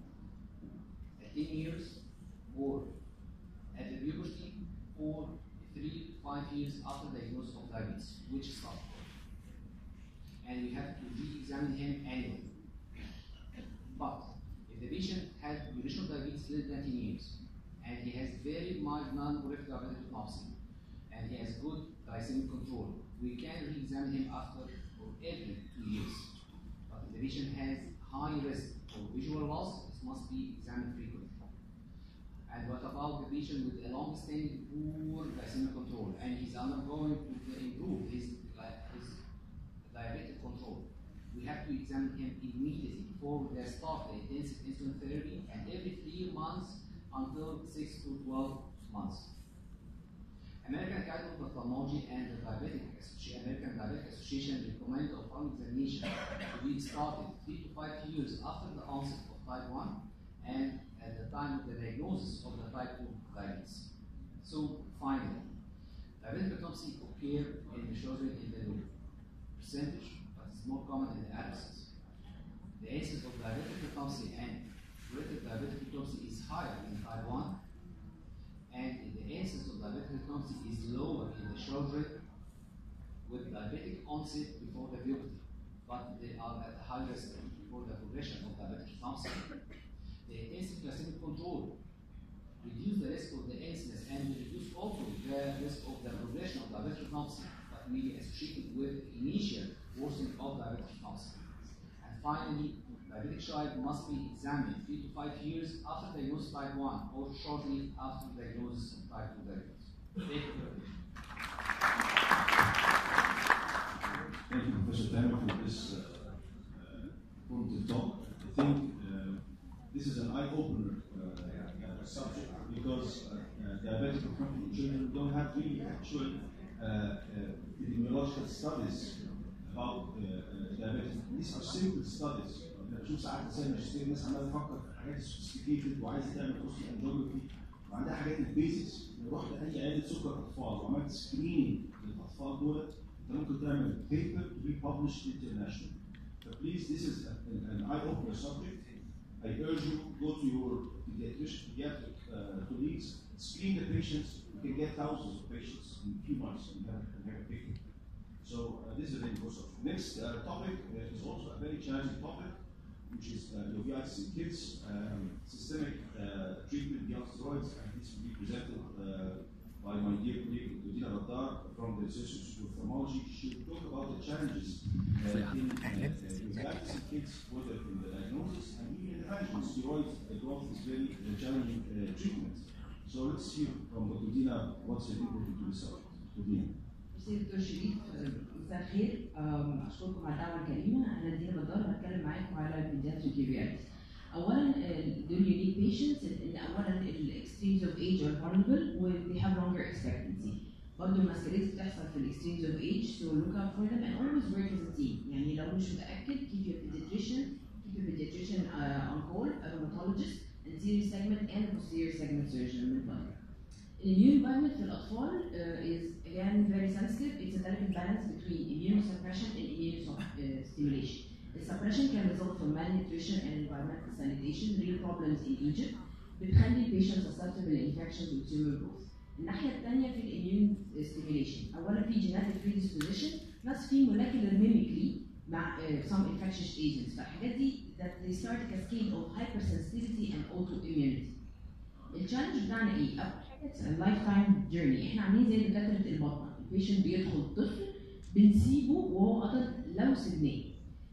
at ten years or at the puberty or three, five years after diagnosis of diabetes, which start. And we have to re-examine him annually. But if the patient had initial diabetes less than ten years, and he has very mild non-proliferative diabetic retinopathy, and he has good glycemic control. We can re-examine him after or every two years. But if the patient has high risk for visual loss, it must be examined frequently. And what about the patient with a long-standing poor glycemic control, and he's undergoing to improve his, his diabetic control? We have to examine him immediately before they start the intensive insulin therapy, and every three months until six to twelve months. American Academy of Ophthalmology and the Diabetic Association, American Diabetic Association recommend upon examination to be started three to five years after the onset of type one and at the time of the diagnosis of the type two diabetes. So finally, diabetic retinopathy occurs in the children in the low percentage, but it's more common in the adolescents. The incidence of diabetic retinopathy and related diabetic retinopathy is higher in type one, and the incidence of diabetic retinopathy is lower in the children with diabetic onset before the puberty, but they are at a high risk for the progression of diabetic retinopathy. The intensive glycemic control reduce the risk of the incidence and reduce also the risk of the progression of diabetic retinopathy, but may be associated with initial worsening of diabetic retinopathy. And finally, diabetic child must be examined three to five years after diagnosis of type one or shortly after diagnosis of type two diabetes. Thank you very much. Thank you, Professor Tanner, for this uh, uh, informative talk. I think uh, this is an eye-opener uh, uh, subject because uh, uh, diabetic retinopathy children don't have really actual uh, uh, epidemiological studies about uh, uh, diabetes. These are simple studies. بشوف ساعات رسائل ماجستير الناس عماله تفكر في حاجات سوفيستيكيتد وعايزه تعمل اوستيو انجيوجرافي وعندها حاجات البيزكس. رحت اي عياده سكر اطفال وعملت سكريننج للاطفال دول، انت ممكن تعمل paper to be published internationally. So please, this is an, an eye-opener subject. I urge you go to your pediatric uh, colleagues, screen the patients. You can get thousands of patients in a few months and have, and have a picture. So uh, this is a very good subject. Next uh, topic uh, is also a very challenging topic, which is uh, uveitis in kids, um, systemic uh, treatment beyond steroids, and this will be presented uh, by my dear colleague Dudina Radar from the Research Institute of Ophthalmology. She will talk about the challenges uh, in uh, uveitis in kids, whether in the diagnosis and even in the management. Steroid uh, growth is very uh, challenging uh, treatment. So let's hear from Dudina what's important to the subject. Dudina. دكتور شريف، مساء الخير. اشكركم على الدعوه الكريمه. انا دينا بدار هتكلم معاكم على البيدياتريك uveitis. اولا دول unique patients ان اولا الاكستريمز اوف ايج are vulnerable و they have longer expectancy. برضه الماسكاريدز بتحصل في الاكستريمز اوف ايج so look out for them and always work as a team. يعني لو مش متاكد keep your pediatrician keep your pediatrician uh, on call, a rheumatologist, anterior segment and posterior segment surgeon من فضلك. Immune environment في الأطفال uh, is again very sensitive. It's a delicate balance between immunosuppression and immune uh, stimulation. The suppression can result from malnutrition and environmental sanitation, real problems in Egypt. بتخلي patients susceptible to infections and tumor growth. الناحية الثانية في immune stimulation. أولا في genetic predisposition plus في molecular mimicry مع uh, some infectious agents. فالحاجات دي that they start a cascade of hypersensitivity and autoimmunity. التشالنج بتاعنا ايه؟ أول حاجة it's a lifetime journey. احنا عاملين زي دكاترة البطنة. البيشنت بيدخل طفل بنسيبه وهو قطر لو سيبناه.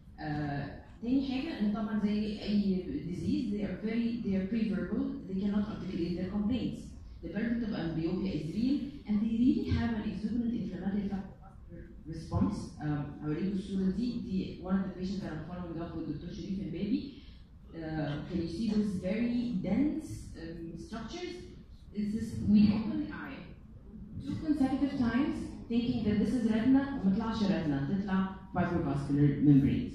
آه، تاني حاجة ان طبعا زي اي disease they are very they are pre-verbal, they cannot articulate their complaints. The burden of amblyopia is real and they really have an exuberant inflammatory factor response. هوريكم الصورة دي دي one of the patients that I'm following up with Doctor Sharif and baby. Uh, can you see those very dense um, structures? It's this we open the eye two consecutive times thinking that this is retina وما طلعش retina تطلع fibrobascular membranes.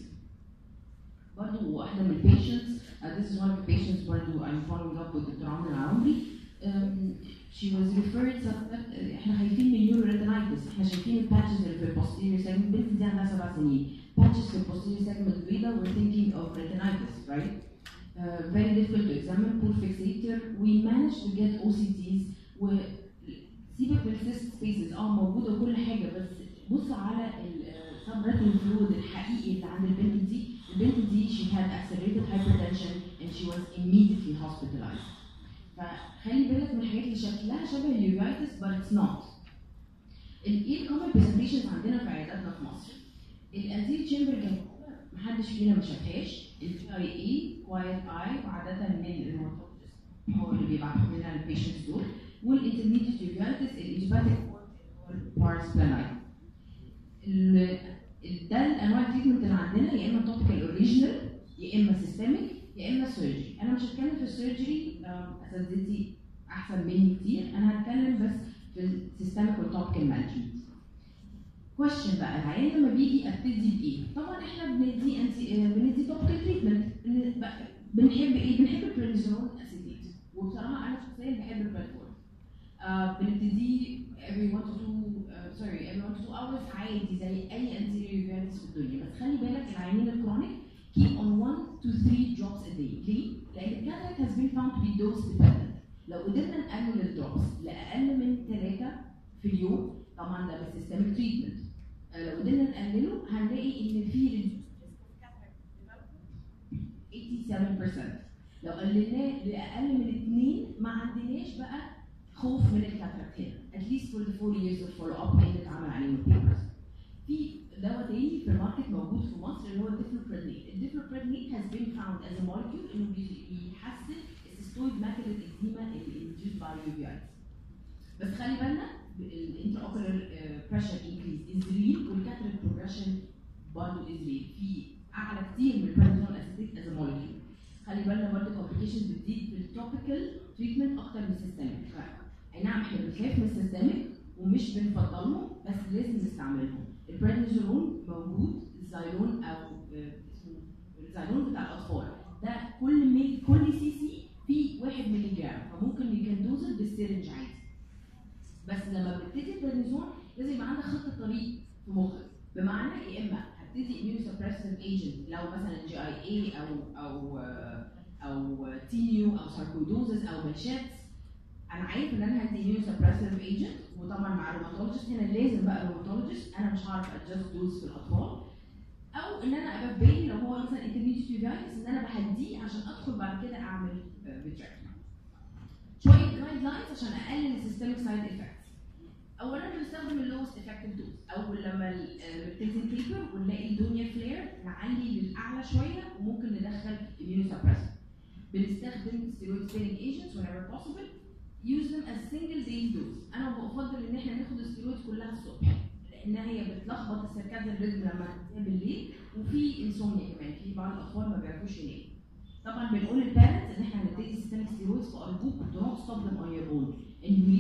برضه واحدة من patients uh, this is one of the patients برضه I'm following up with Doctor Amr Al-Amri. Um, she was referred uh, احنا خايفين من neuroretinitis. احنا شايفين الباتشز اللي في posterior segment. البنت دي عندها سبع سنين. Patches في posterior segment بيضاء we're thinking of retinitis, right? Uh, very difficult to examine, poor fixator. We managed to get O C Ts و سيبك من cyst spaces اه موجودة وكل حاجة بس بص على ال subretinal fluid الحقيقي اللي عند البنت دي. البنت دي she had accelerated hypertension and she was immediately hospitalized. فخلي بالك من الحاجات اللي شكلها شبه اليوفيتس but it's not. ايه الكومن برزنتيشنز عندنا في عياداتنا في مصر؟ الانتير تشامبر جانجلوما محدش فينا ما شافهاش، الجي اي اي كوايت اي وعاده من الهيماتولوجيست هو اللي بيبعت لنا البيشنتس دول، والانترميديت يوفيتس الايجيباتيك بارس بلاناي. ده الانواع التريتمنت اللي عندنا، يا اما توبيكال اوريجينال يا اما سيستميك يا اما سيرجري. انا مش هتكلم في السيرجري، اساتذتي احسن مني كتير، انا هتكلم بس في السيستميك والتوبيكال مانجمنت. كويشن بقى، العيان لما بيجي ابتدي بايه؟ طبعا احنا بندي انتي بندي توبيكال تريتمنت، بنحب ايه؟ بنحب البرينيزولون اسيتيت، وبصراحه انا شخصيا بحب البريفور. آه بنبتدي every one to two uh, sorry every one to two hours عادي زي اي anterior uveitis في الدنيا، بس خلي بالك العيانين الكرونيك keep on one to three drops a day. ليه؟ لان الكاتراكت has been found to be dose dependent. لو قدرنا نقلل الدروبس لاقل من ثلاثه في اليوم، طبعا ده بالسيستميك تريتمنت، لو قدرنا نقلله هنلاقي ان في ثمانية وثمانين بالمية. لو قللناه لاقل من اثنين ما عندناش بقى خوف من الكاتراكت هنا، at least for the four years of follow up اللي اتعمل عليهم البيبرز. في دواء تاني في الماركت موجود في مصر اللي هو الديفلوبريدنيت. الديفلوبريدنيت has been found as a molecule انه بيحسن السيستويد ماكيولار اكزيما اللي induced by uveitis. بس خلي بالنا الانتراوكولار بريشر انكريز از ريل، والكاتراكت بروجريشن برضه از ريل، في اعلى كتير من البرينيزولون اسيتيت از مولكيول. خلي بالنا برضه كومبليكيشنز بتزيد في التوبيكال تريتمنت اكتر من السيستميك. اي نعم احنا بنخاف من السيستميك ومش بنفضلهم، بس لازم نستعملهم. البرينيزولون موجود، الزايلون او اسمه الزايلون بتاع الاطفال ده كل مي كل سي سي فيه واحد مللي جرام، فممكن نكندوز بالسيرنج عادي. بس لما بتبتدي البرينيزون لازم يبقى عندك خطه طريق في مخك، بمعنى يا اما هبتدي immunosuppressive agent لو مثلا جي اي اي او او او تينيو او ساركويدوزس او بلشاتس، انا عارف ان انا هدي immunosuppressive agent، وطبعا مع الروماتولوجيست هنا لازم بقى الروماتولوجيست، انا مش هعرف ادجست دوز في الاطفال، او ان انا ابقى في بالي لو هو مثلا intermediate uveitis ان انا بهديه عشان ادخل بعد كده اعمل فيتراكتومي. شويه جايد لاينز عشان اقلل السيستميك سايد افكتس. اولا بنستخدم اللوست افكتيف دوز، اول لما نبتدي البيبر ونلاقي الدنيا فلير نعلي للاعلى شويه وممكن ندخل immunosuppressant. بنستخدم steroid sparing agents whenever possible. use them as single day dose. انا بفضل ان احنا ناخد الستيرويد كلها الصبح لانها هي بتلخبط السيركاديان ريزم لما تنام بالليل، وفي انسومنيا كمان، في بعض الاطفال ما بيعرفوش يناموا. طبعا بنقول للبارنتس ان احنا هنبتدي سيستميك ستيرويدز فارجوك do not stop them on your own and we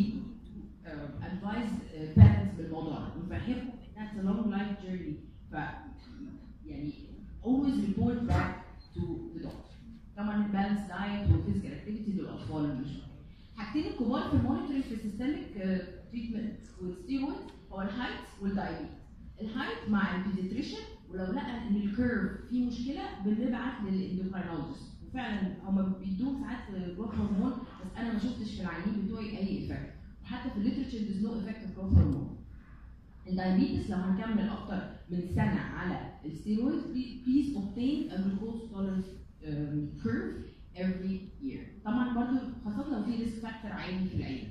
uh, advise uh, parents بالموضوع ده ونفهمهم ان that's a long life journey. ف يعني always report back to the doctor. طبعا البالانس دايت والفيزيكال اكتيفيتي للاطفال اللي مش حاجتين الكبار في المونيتورنج في السيستميك تريتمنت والستيرويد هو الهايت والدايبيت. الهايت مع البيدياتريشن، ولو لقى ان الكيرف فيه مشكله بنبعت للاندوكراينولوجيست، وفعلا هم بيدوهم ساعات جروث هرمون، بس انا ما شفتش في العيانين بتوعي اي ايفكت، وحتى في الليترشر there's no effect of growth hormone. الدايبيتس لو هنكمل اكتر من سنه على الستيرويد please obtain a glucose tolerance um, curve every year. طبعا برضو خاصه لو في ريسك فاكتور عالي في العيله.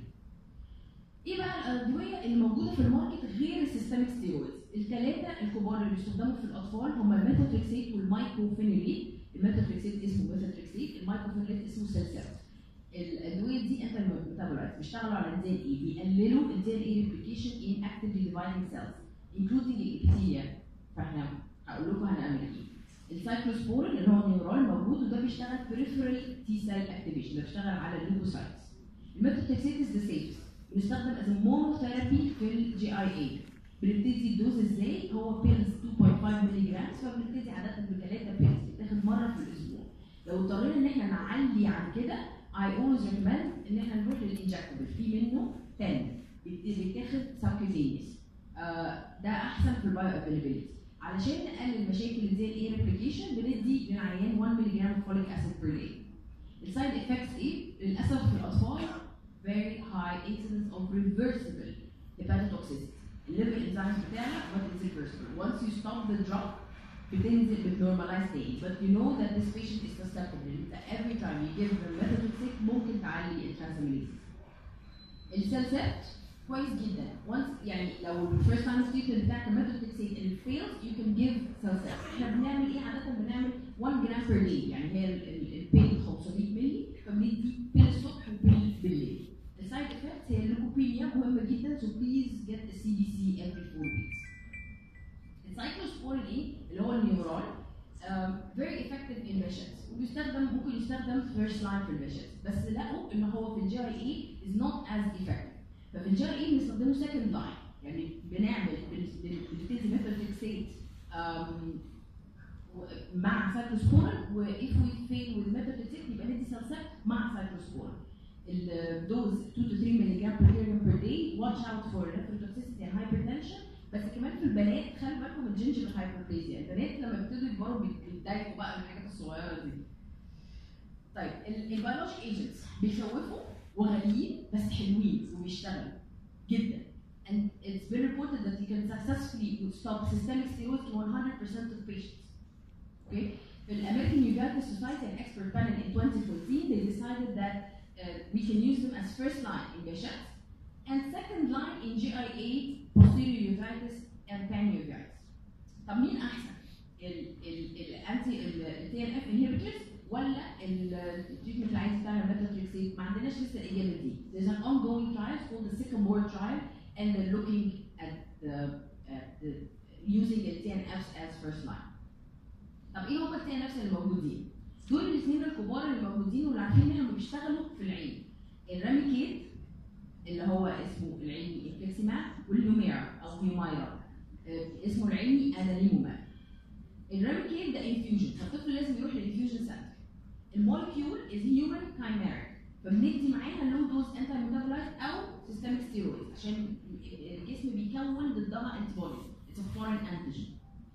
ايه بقى الادويه اللي موجوده في الماركت غير السيستميك ستيرويدز؟ الثلاثه الكبار اللي بيستخدموا في الاطفال هم الميثوتريكسيت والمايكروفينوليت. الميثوتريكسيت اسمه ميثوتريكسيت، المايكروفينوليت اسمه سلسلت. الادويه دي انت ميتابولايت بيشتغلوا على الدي ان اي، بيقللوا الدي ان اي ريبليكيشن ان اكتيفلي ديفايدنج سيلز انكلودنج الابيثيليا. فاحنا هقول لكم هنعمل ايه. السايكلوسبورين اللي هو نيورال موجود، وده بيشتغل بريفرال تي سيل اكتيفيشن، ده بيشتغل على الليوكوسايتس. الميثوتريكسيت از ذا سيفست، بنستخدم از مونوثيرابي في الجي اي اي. بنبتدي الدوز ازاي؟ هو بيلز اثنين فاصلة خمسة مللي جرام، فبنبتدي عاده بثلاثه بيلز بتاخد مره في الاسبوع. لو اضطرينا ان احنا نعلي عن كده I always recommend ان احنا نروح للانجكتبل، في منه عشرة بيتاخد سبكيوتينيوس. آه ده احسن في البايو افيلابيلتي. علشان نقلل مشاكل الدي ان اي ريبليكيشن بندي للعيان واحد مللي جرام فوليك اسيد بير داي. السايد افكتس ايه؟ للاسف في الاطفال very high incidence of reversible hepatotoxicity. الليفر انزيمز بتاعها but it's reversible. Once you stop the drug بتنزل بتنورماليز تاني but you know that this patient is susceptible انت every time you give them methotrexate ممكن تعلي الترانساميليز. السلسات كويس جدا once يعني لو الفيرست لاين تريتمنت بتاعك الميثوتريكسيت اللي fails you can give سلسات. احنا بنعمل ايه عاده؟ بنعمل واحد جرام per day يعني هي البيل خمسمية مللي فبندي بيل الصبح وبيل بالليل. السايد افكتس هي الليكوبينيا مهمه جدا so please get a سي بي سي every four weeks. السايكلوسبورين ايه اللي هو النيورال um, very effective in patients وبيستخدم ممكن يستخدم first line في البيشنتس بس لقوا ان هو في الجي اي اي is not as effective. ففي الجي اي اي بنستخدمه second line يعني بنعمل بنبتدي ميثوتريكسيت مع سايكلوسبورين و if we fail with methotrexate يبقى ندي سلسات مع سايكلوسبورين. الدوز two to three مللي per kilogram per day. watch out for nephrotoxicity and hypertension. بس كمان في البنات خلي بالكم من الجينجر هايبربليزيا. البنات لما بيبتدوا يكبروا بيتضايقوا بقى من الحاجات الصغيره دي. طيب البيولوجيك ايجنتس بيخوفوا وغاليين بس حلوين وبيشتغلوا جدا. and it's been reported that you can successfully stop systemic steroids in one hundred percent of patients. Okay? The American Uveitis Society and expert panel in twenty fourteen they decided that uh, we can use them as first line in patients and second line in G I A, posterior uveitis and panuveitis. طب مين أحسن؟ الأنتي ال تي إن إف inhibitors ولا التريتمنت اللي عايز بتاع الميثوتريكسيت؟ ما عندناش لسه الإجابة دي. There's an ongoing trial called the Sycamore trial and they're looking at the, at the using the تي إن إفs as first line. طب إيه هم ال تي إن إفs اللي موجودين؟ دول الاثنين الكبار اللي موجودين واللي عارفين إنهم بيشتغلوا في العين. الراميكيد اللي هو اسمه العلمي انفليكسيماب والهيوميرا او هيوميرا اسمه العلمي اداليموماب. الراميكيد ده انفيوجن فالطفل لازم يروح للانفيوجن سنتر. المولكيول از هيومن كايميريك فبندي معاها لو دوز انتي ميتابولايت او سيستميك ستيرويد عشان الجسم بيكون ضدها انتي بوديز. اتس ا فورين انتيجين.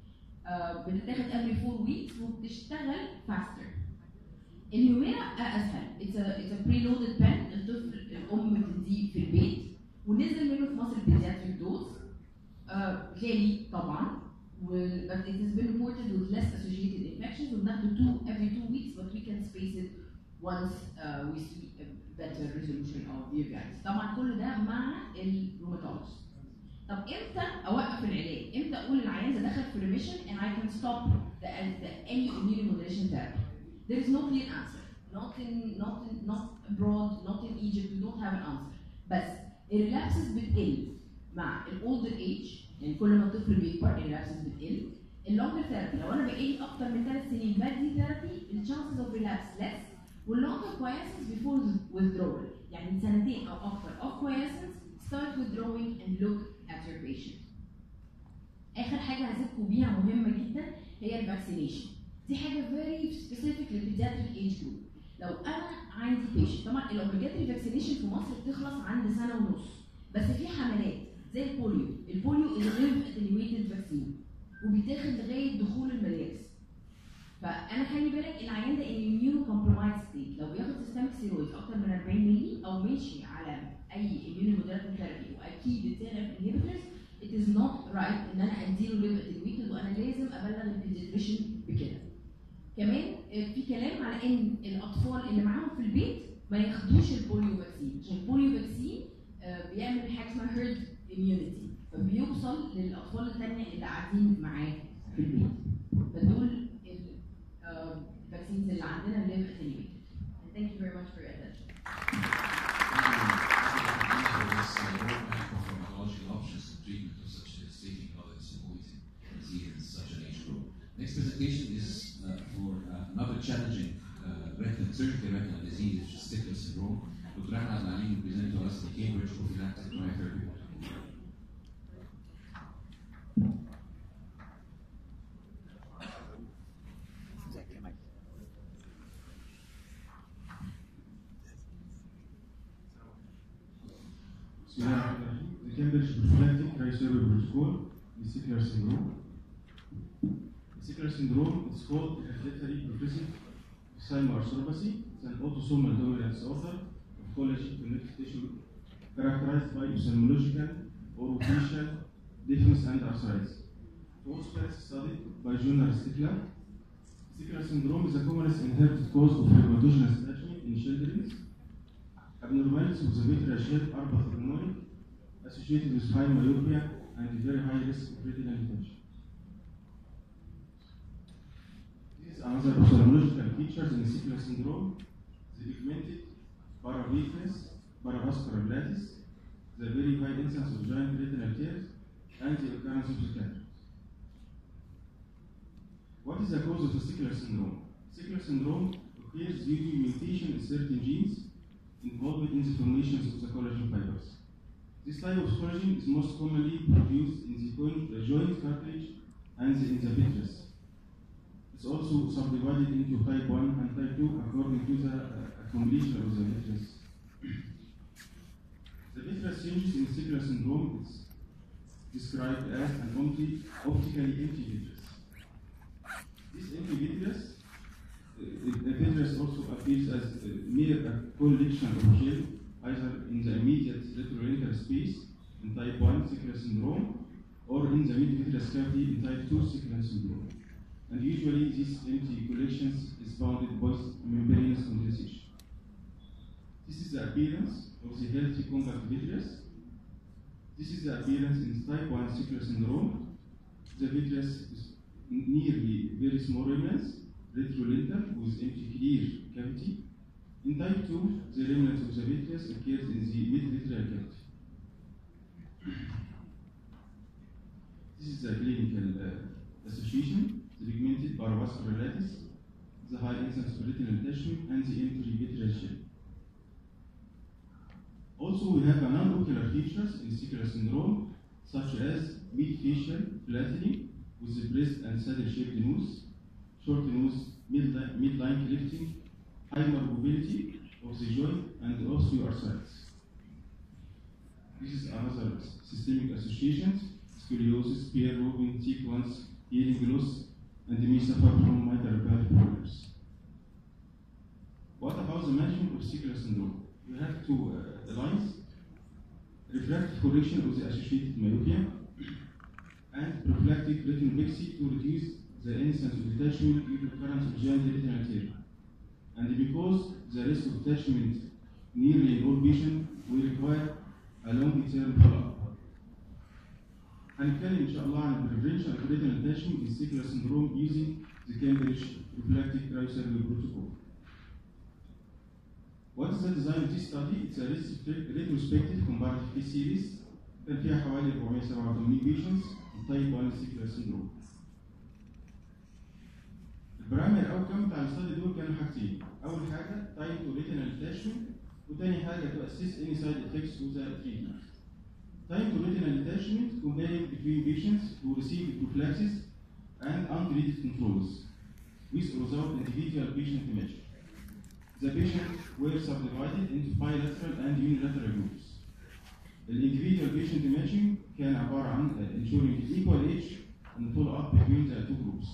بتتاخد every four weeks وبتشتغل faster. الهيوميرا اسهل. اتس ا اتس ا بري لودد بن الطفل الام بتديه في البيت ونزل منه في مصر البيدياتريك دوز غالي طبعا but it has been reported with less associated infections وبناخده two every two weeks but we can space it once uh, we see a better resolution of the uveitis. طبعا كل ده مع الروماتولوجيست. طب امتى اوقف العلاج؟ امتى اقول العيان ده دخل في remission and I can stop the, the any immunomodulation therapy? There is no clear answer. Not in not in not abroad, not in Egypt. We don't have an answer. بس الريلابسز بتقل مع الاولدر ايج يعني كل ما الطفل بيكبر الريلابسز بتقل. اللونجر ثيرابي لو انا بقالي اكتر من ثلاث سنين بدي ثيرابي الشانسز اوف ريلابس ليس واللونجر كويسنس بيفور withdrawal يعني سنتين او اكتر اوف كويسنس start withdrawing and look at your patient. اخر حاجه هسيبكم بيها مهمه جدا هي الفاكسينيشن. دي حاجه very specific للبيدياتريك ايج جروب. لو انا عندي بيشنت طبعا الاوبليجاتري فاكسينيشن في مصر بتخلص عند سنه ونص بس في حملات زي البوليو. البوليو از ليف اتنيويتد فاكسين وبيتاخد لغايه دخول المدارس. فانا خلي بالك العيان ده اميونو كومبرومايز ستيت لو بياخد سيستميك ستيرويد اكتر من أربعين مللي او ماشي على اي اميونو موديلاتيف ثيرابي واكيد التي انهبيتورز it is not right ان انا اديله ليف اتنيويتد وانا لازم ابلغ البيدياتريشن بكده. كمان في كلام على ان الاطفال اللي معاهم في البيت ما ياخدوش البوليو فاكسين عشان البوليو فاكسين بيعمل حاجه اسمها هيرد اميونيتي فبيوصل للاطفال الثانيه اللي قاعدين معاه في البيت. فدول الفاكسينز اللي عندنا اللي هي اتنيويتد. Thank you very much for your attention. Next presentation is uh, for uh, another challenging uh, retinal, surgical retinal disease, which is Stickler syndrome. Doctor Ahmed Al-Alim will present to us the Cambridge prophylactic cryotherapy. The Cambridge prophylactic cryotherapy protocol is Stickler syndrome. Stickler syndrome is called hereditary progressive cyanoarthropathy. It's an autosomal dominant disorder of collagen connective tissue characterized by ophthalmological, orofacial, deafness, and arthritis. Postgres study by Jonas Stickler. Stickler syndrome is the commonest inherited cause of hematogenous attachment in children. Abnormalities of the vitreous shape are pathognomonic, associated with high myopia and very high risk of retinal detachment. These are other ophthalmological features in Stickler syndrome: the pigmented paravitreous, paravascular lattice, the very high incidence of giant retinal tears, and the occurrence of the cataract. What is the cause of the Stickler syndrome? Stickler syndrome occurs due to mutation in certain genes involved in the formations of the collagen fibers. This type of collagen is most commonly produced in the joint cartilage and the, in the vitreous. It's also subdivided into type one and type two according to the uh, accumulation of the vitreous. The vitreous changes in Stickler syndrome is described as an empty, optically empty vitreous. This empty vitreous, uh, the vitreous also appears as a mere collection of gel, either in the immediate retrolental space in type one Stickler syndrome, or in the mid-vitreous cavity in type two Stickler syndrome. And usually, these empty collections is bounded by membranous condensation. This is the appearance of the healthy compact vitreous. This is the appearance in type one Stickler syndrome. The vitreous is nearly very small remnants, retrolental with empty clear cavity. In type two, the remnants of the vitreous occurs in the mid-vitreal cavity. This is the clinical uh, association: the pigmented paravascular lattice, the high incidence of retinal detachment, and the empty vitreous shell. Also, we have a non-ocular features in Stickler syndrome, such as mid-facial flattening with the breast and saddle-shaped nose, short nose, midline, midline clifting, hypermobility of the joint, and osteoarthritis. This is another systemic association: scoliosis, Pierre Robin, sequence, hearing loss, and may suffer from mitral valve problems. What about the management of Stickler syndrome? We have two uh, lines: refractive correction of the associated myopia and prophylactic retinopexy to reduce the incidence of detachment due to occurrence of giant retinal tear. And because the risk of detachment nearly in all patients, we require a long-term follow-up. هنتكلم إن شاء الله عن prevention of retinal detachment in Stickler syndrome using the Cambridge prophylactic cryosurgery protocol. What is the design of this study? It's a retrospective comparative case series. كان فيها حوالي أربعمائة وسبعة وثمانين patients in type one Stickler syndrome. البرامج outcome بتاع الستادي دول كانوا حاجتين. أول حاجة time to retinal detachment، وتاني حاجة to assess any side effects to the treatment. Time to retinal detachment comparing between patients who received prophylaxis and untreated controls, with or without individual patient measure. The patients were subdivided into bilateral and unilateral groups. The individual patient matching كان عبارة عن ensuring equal age and follow up between the two groups.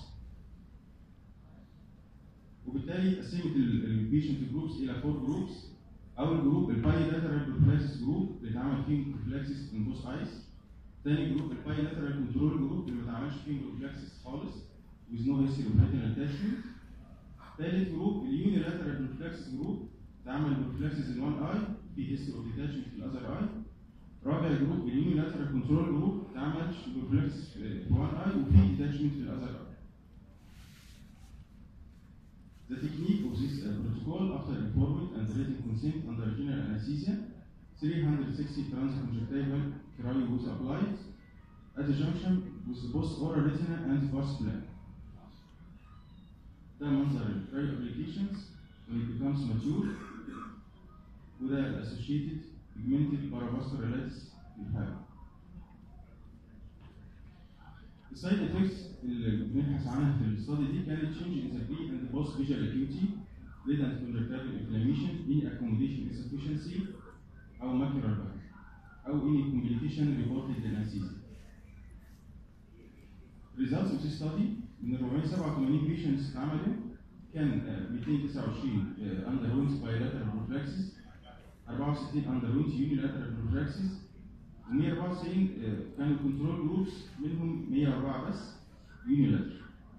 وبالتالي قسمت البيشنت جروبس إلى four groups. أول جروب البايلاترال prophylaxis جروب اللي اتعمل فيهم prophylaxis in both eyes. ثاني جروب البايلاترال كنترول جروب اللي ما اتعملش فيهم prophylaxis خالص with no history of retinal attachment. ثالث جروب اليونيلاترال prophylaxis جروب اتعمل prophylaxis in one eye في history of detachment في الأذر eye. رابع جروب اليونيلاترال كنترول جروب اتعمل prophylaxis في one eye وفي detachment في الأذر eye. The technique of this uh, protocol after informed and written consent under general anesthesia, three hundred sixty transconjunctival cryo was applied at the junction with the post-oral retina and pars plan. ده منظر cryo applications when it becomes mature وده associated pigmented paravascular lattice للحالة. السايد افكتس اللي بنبحث عنها في الاستادي دي كانت change in the pre and post visual acuity, latent conjunctival inflammation, any accommodation insufficiency أو macular bulge أو any complication reported in anesthesia. Results of this study من أربعمائة وسبعة وثمانين patients اتعملوا كان مئتين وتسعة وعشرين underwent bilateral prophylaxis، أربعة وستين underwent unilateral prophylaxis، و مئة وأربعة وتسعين كانوا كنترول جروبس منهم مئة وأربعة بس unilateral.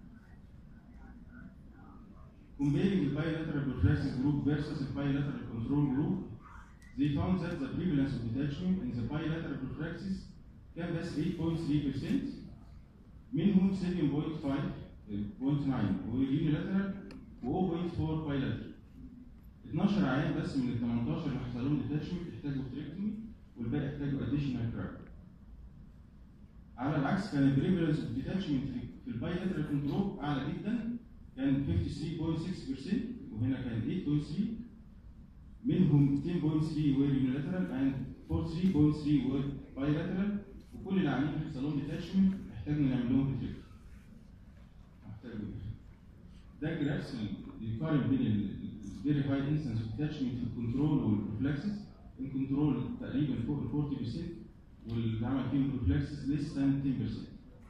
Comparing the bilateral prophylaxis group versus the bilateral control group, they found that the prevalence of detachment in the bilateral prophylaxis كان بس eight point three percent منهم seven point five point nine والunilateral و zero point four bilateral. اتناشر عيان بس من ال تمنتاشر اللي حصل لهم detachment احتاجوا تريكتومي والباقي احتاجوا additional crack. على العكس كان البريفالنس اوف ديتاتشمنت في البايلاترال كنترول اعلى جدا، كان fifty-three point six percent وهنا كان eight point three، منهم ten point three were unilateral and forty-three point three were bilateral، وكل العيانين اللي حصل لهم ديتاتشمنت احتاجنا نعمل لهم ريفلكت. محتاجوا ده جرافس بيقارن بين الفيري هاي انستنس اوف ديتاتشمنت في الكنترول والبروفلاكسس. الكنترول تقريبا فوق ال forty percent واللي عمل فيهم بروفلاكسس less than ten percent.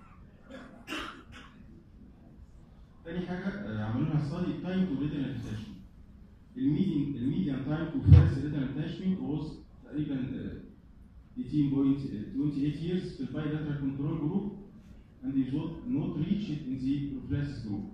تاني حاجه عملوا لها ستادي تايم تو ريتينال ديتاتشمنت. الميديان الميديان تايم تو فيرست ريتينال ديتاتشمنت was تقريبا eighteen point two eight years في البايلاترال كنترول جروب and it was not reached in the prophylaxis group.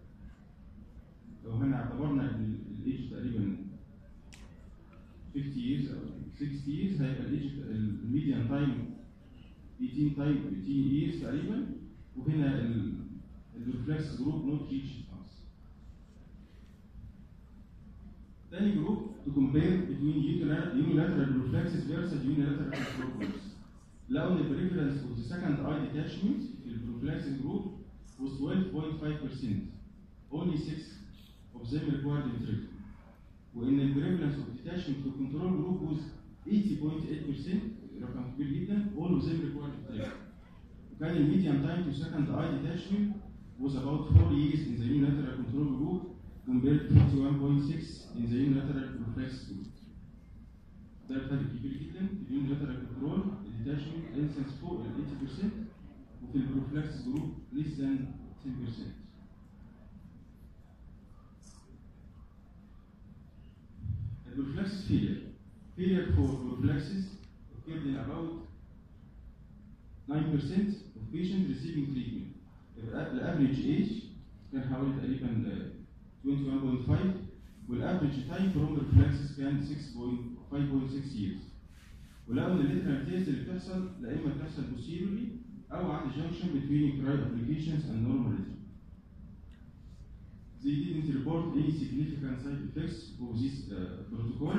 لو هنا اعتبرنا ان الايدج تقريبا fifty years او sixty years هيبقى الايدج الميديان تايم eighteen تايم eighteen years تقريبا، وهنا الريفلكس جروب نوت ريتش خالص. تاني جروب to compare between unilateral reflexes versus unilateral control groups. لقوا ان البريفرنس of the second eye detachment في البروفلاكسيس جروب was twelve point five percent. Only six of them required treatment. وان البريفرنس of detachment في الكنترول جروب was eighty point eight percent، رقم كبير جدا. All of them required treatment. وكان الميديان تايم to second eye detachment was about four years in the unilateral control group compared to fifty-one point six in the unilateral prophylaxis group. ده فرق كبير جدا. في اليونيلاترال كنترول الديتاشمنت انسنس فوق ال eighty percent وفي البروفلاكسس جروب less than ten percent. البروفلاكسس failure. Failure for prophylaxis occurred in about nine percent of patients receiving treatment. The average age كان حوالي تقريبا twenty-one point five والافريج تايم فروم ريفلكسز كان five point six years. ولقوا ان الليترال تيست اللي بتحصل لا اما بتحصل posteriorly او عند junction between cry applications and normal rhythm. They didn't report any significant side effects of this uh, protocol.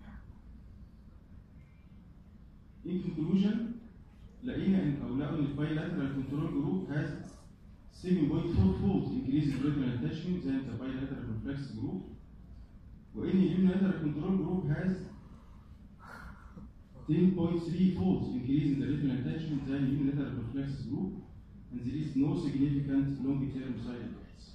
In conclusion, لقينا ان او لقوا ان bilateral control group has seven point four fold increase in retinal attachment than the bilateral reflex group. وإن unilateral control group has ten point three fold increase in the retinal attachment than unilateral reflex group, and there is no significant long-term side effects.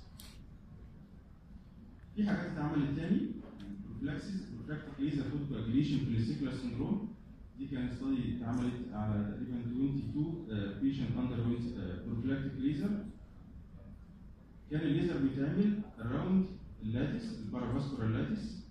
في حاجات اتعملت تاني prophylaxis prophylactic laser photocoagulation في السيكولار syndrome. دي كانت study اتعملت على تقريبا twenty-two uh, patient underwent uh, prophylactic laser. كان الليزر بيتعمل around اللاتس البارافاسكولار لاتس،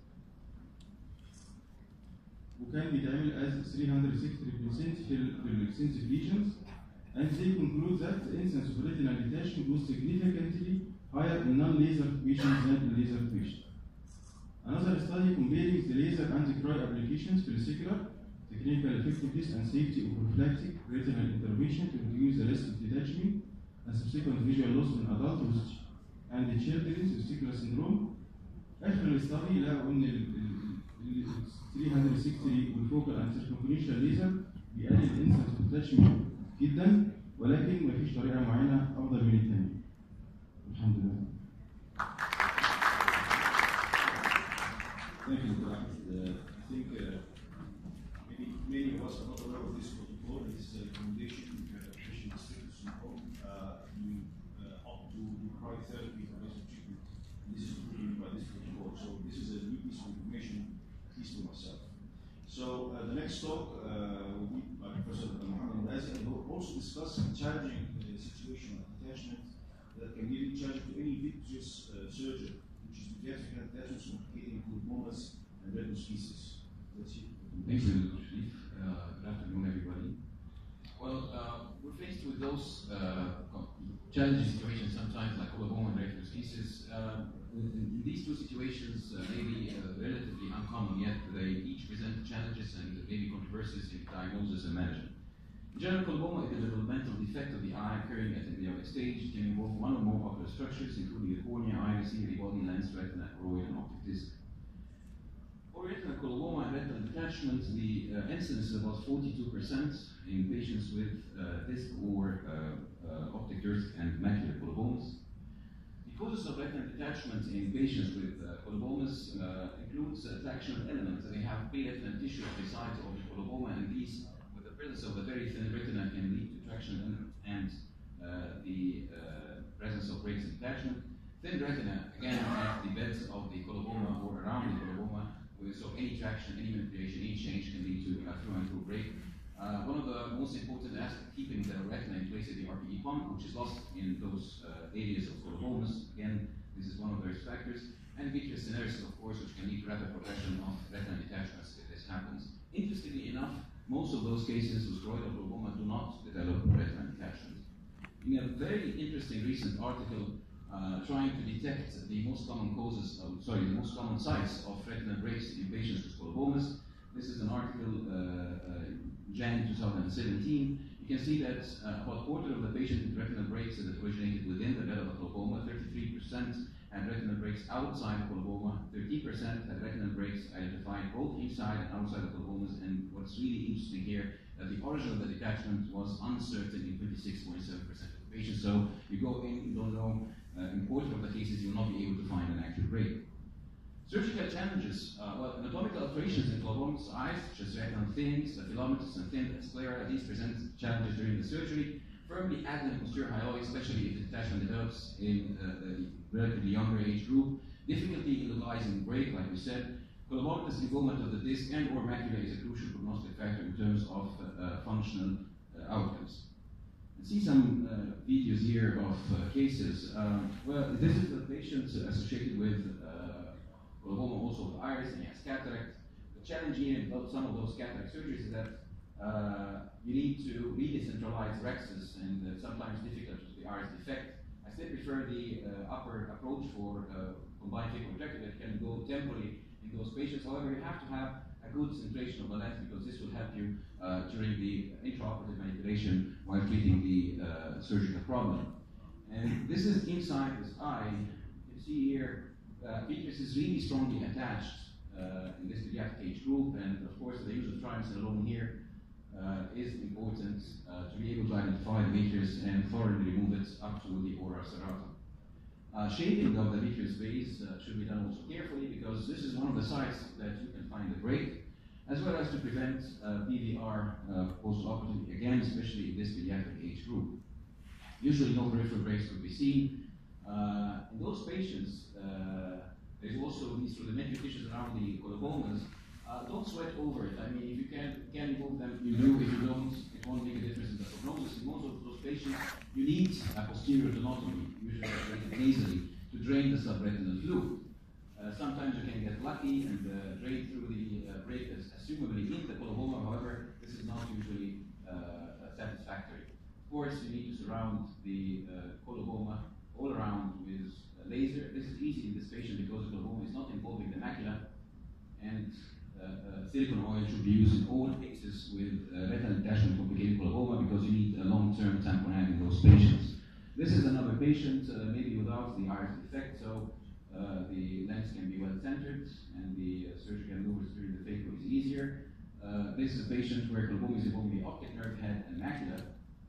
وكان بيتعمل as three hundred sixty percent في الاكستنسيف ليجنز. and they conclude that the incidence of retinal detachment was significantly higher in non-laser patients than in laser patients. Another study comparing the laser and the cry applications في السيكولار, the clinical effectiveness and safety of prophylactic retinal intervention to reduce the risk of detachment and subsequent visual loss in adults and the children with sequela syndrome. آخر الاستادي لقوا إن ال three hundred sixty والفوكال and circumferential laser بيقلل الانسنس اوف ديتاتشمنت جدا، ولكن مفيش طريقة معينة أفضل من الثانية. الحمد لله. Thank you, Doctor Ahmed. Uh, I think uh, maybe many of us are not aware of this protocol. This is a recommendation for patient with syndrome. Uh, you uh, opt to do cryotherapy for this treatment. This is proven by this protocol. So this is a new piece of information, at least for myself. So uh, the next talk uh, will be by Professor Mohammed Razi, and will also discuss a challenging uh, situation of attachment that can be challenging to any vitreous uh, surgeon, which is pediatric attachments complicating glucomas and retinal species. That's it. Thank you, Doctor Sharif. Uh, good afternoon, everybody. Well, uh, we're faced with those uh, challenging situations sometimes, like coloboma and retinoschisis. Uh, in, in these two situations, uh, maybe uh, relatively uncommon, yet they each present challenges and maybe controversies in diagnosis and management. In general, coloboma is a developmental defect of the eye occurring at an embryonic stage. It can involve one or more ocular structures, including the cornea, iris, the body, lens, retina, choroid, and optic disc. For retinal coloboma and retinal detachment, the uh, incidence is about forty-two percent in patients with uh, disc or uh, uh, optic disc and macular colobomas. The causes of retinal detachment in patients with uh, colobomas uh, includes uh, tractional elements. They have pre-retinal tissue at the site of the coloboma, and these, with the presence of a very thin retina, can lead to traction element and uh, the uh, presence of breaks in detachment. Thin retina, again, at the beds of the coloboma or around the coloboma, so any traction, any manipulation, any change can lead to a through and through break. Uh, one of the most important aspects, keeping the retina in place, is the R P E pump, which is lost in those uh, areas of colobomas. Again, this is one of the risk factors. And vitreous cineresis, of course, which can lead to rapid progression of retinal detachments if this happens. Interestingly enough, most of those cases with choroidal coloboma do not develop retinal detachment. In a very interesting recent article, Uh, trying to detect the most common causes, of, sorry, the most common sites of retinal breaks in patients with colobomas. This is an article, uh, uh, January two thousand seventeen. You can see that uh, about a quarter of the patients with retinal breaks that originated within the bed of a coloboma, thirty-three percent had retinal breaks outside the coloboma, thirteen percent had retinal breaks identified both inside and outside the colobomas, and what's really interesting here, that the origin of the detachment was uncertain in twenty-six point seven percent of the patients. So you go in, you don't know. Uh, in quarter of the cases, you will not be able to find an actual break. Surgical challenges, uh, well, anatomical alterations in colobomas eyes, such as retinal thinnings, staphylomatous and thin sclera, these present challenges during the surgery. Firmly advent posterior hyaloid, especially if the detachment develops in uh, a relatively younger age group. Difficulty in localizing break, like we said. Colobomatous involvement of the disc and or macula is a crucial prognostic factor in terms of uh, uh, functional uh, outcomes. See some uh, videos here of uh, cases. Um, well, this is a patient associated with uh, coloboma, also with iris, and he has cataract. The challenge here in some of those cataract surgeries is that uh, you need to really centralize rhexis, and uh, sometimes difficult with the iris defect. I still prefer the uh, upper approach for uh, combined phacoprotective that can go temporally in those patients. However, you have to have a good centration of the lens, because this will help you uh, during the intraoperative manipulation while treating the uh, surgical problem. And this is inside this eye. You can see here, uh, vitreous is really strongly attached uh, in this pediatric age group, and of course the use of triamcinolone here uh, is important uh, to be able to identify the vitreous and thoroughly remove it up to the ora serrata. Uh, shading of the vitreous base uh, should be done also carefully, because this is one of the sites that you can find the break, as well as to prevent uh, P V R uh, post-operatively, again, especially in this pediatric age group. Usually no peripheral breaks could be seen. Uh, in those patients, uh, there's also these rudimentary tissues around the colobomas. Uh, don't sweat over it. I mean, if you can, can remove them, you do. If you don't, it won't make a difference in the prognosis. In most of those patients, you need a posterior tenotomy, usually operated nasally, to drain the subretinal fluid. Uh, sometimes you can get lucky and uh, drain through the uh, break as assumably in the coloboma. However, this is not usually uh, satisfactory. Of course, you need to surround the uh, coloboma all around with a laser. This is easy in this patient because the coloboma is not involving the macula, and uh, uh, silicone oil should be used in all cases with uh, retinal detachment complicated coloboma, because you need a long-term tamponade in those patients. This is another patient, uh, maybe without the iris defect, so uh, the lens can be well centered, and the uh, surgical maneuvers during the phaco is easier. Uh, this is a patient where coloboma is involving the optic nerve, head, and macula.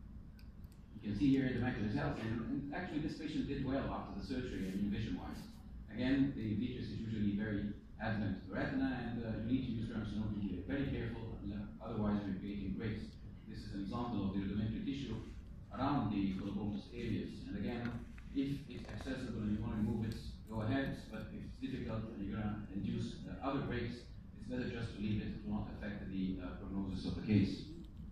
You can see here the macula is healthy, and, and actually this patient did well after the surgery, I mean, vision-wise. Again, the vitreous is usually very advent to the retina, and uh, you need to use triamcinolone to be very careful, otherwise you're creating breaks. This is an example of the rudimentary tissue around the colobomas areas. And again, if it's accessible and you want to remove it, go ahead, but if it's difficult and you're going to induce uh, other breaks, it's better just to leave it to not affect the uh, prognosis of the case.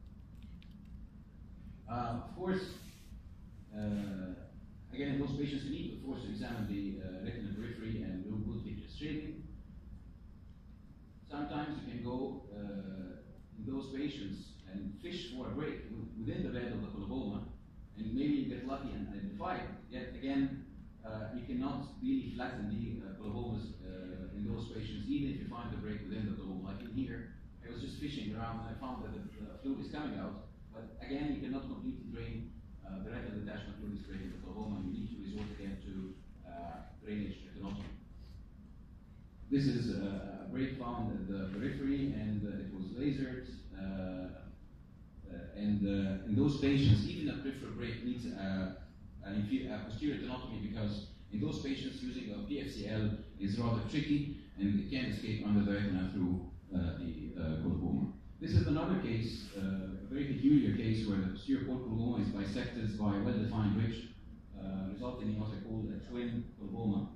Uh, of course, uh, again, in those patients, you need, of course, to examine the uh, retinal periphery and do good vitreous shading. Sometimes you can go uh, in those patients and fish for a break within the bed of the coloboma, and maybe you get lucky and identify it. Yet again, uh, you cannot really flatten the uh, glaucomas uh, in those patients, even if you find the break within the glaucoma. Like in here, I was just fishing around and I found that the uh, fluid is coming out, but again, you cannot completely drain uh, the retinal detachment fluid is breaking the glaucoma. You need to resort again to uh, drainage retinotomy. This is a, a break found at the periphery, and uh, it was lasered. Uh, uh, and uh, in those patients, even a peripheral break needs uh, an inferior, a posterior retinotomy, because in those patients using a P F C L is rather tricky, and it can escape under the retina through uh, the uh, glaucoma. This is another case, uh, a very peculiar case, where the posterior port glaucoma is bisected by a well-defined ridge, uh, resulting in what I call a twin glaucoma.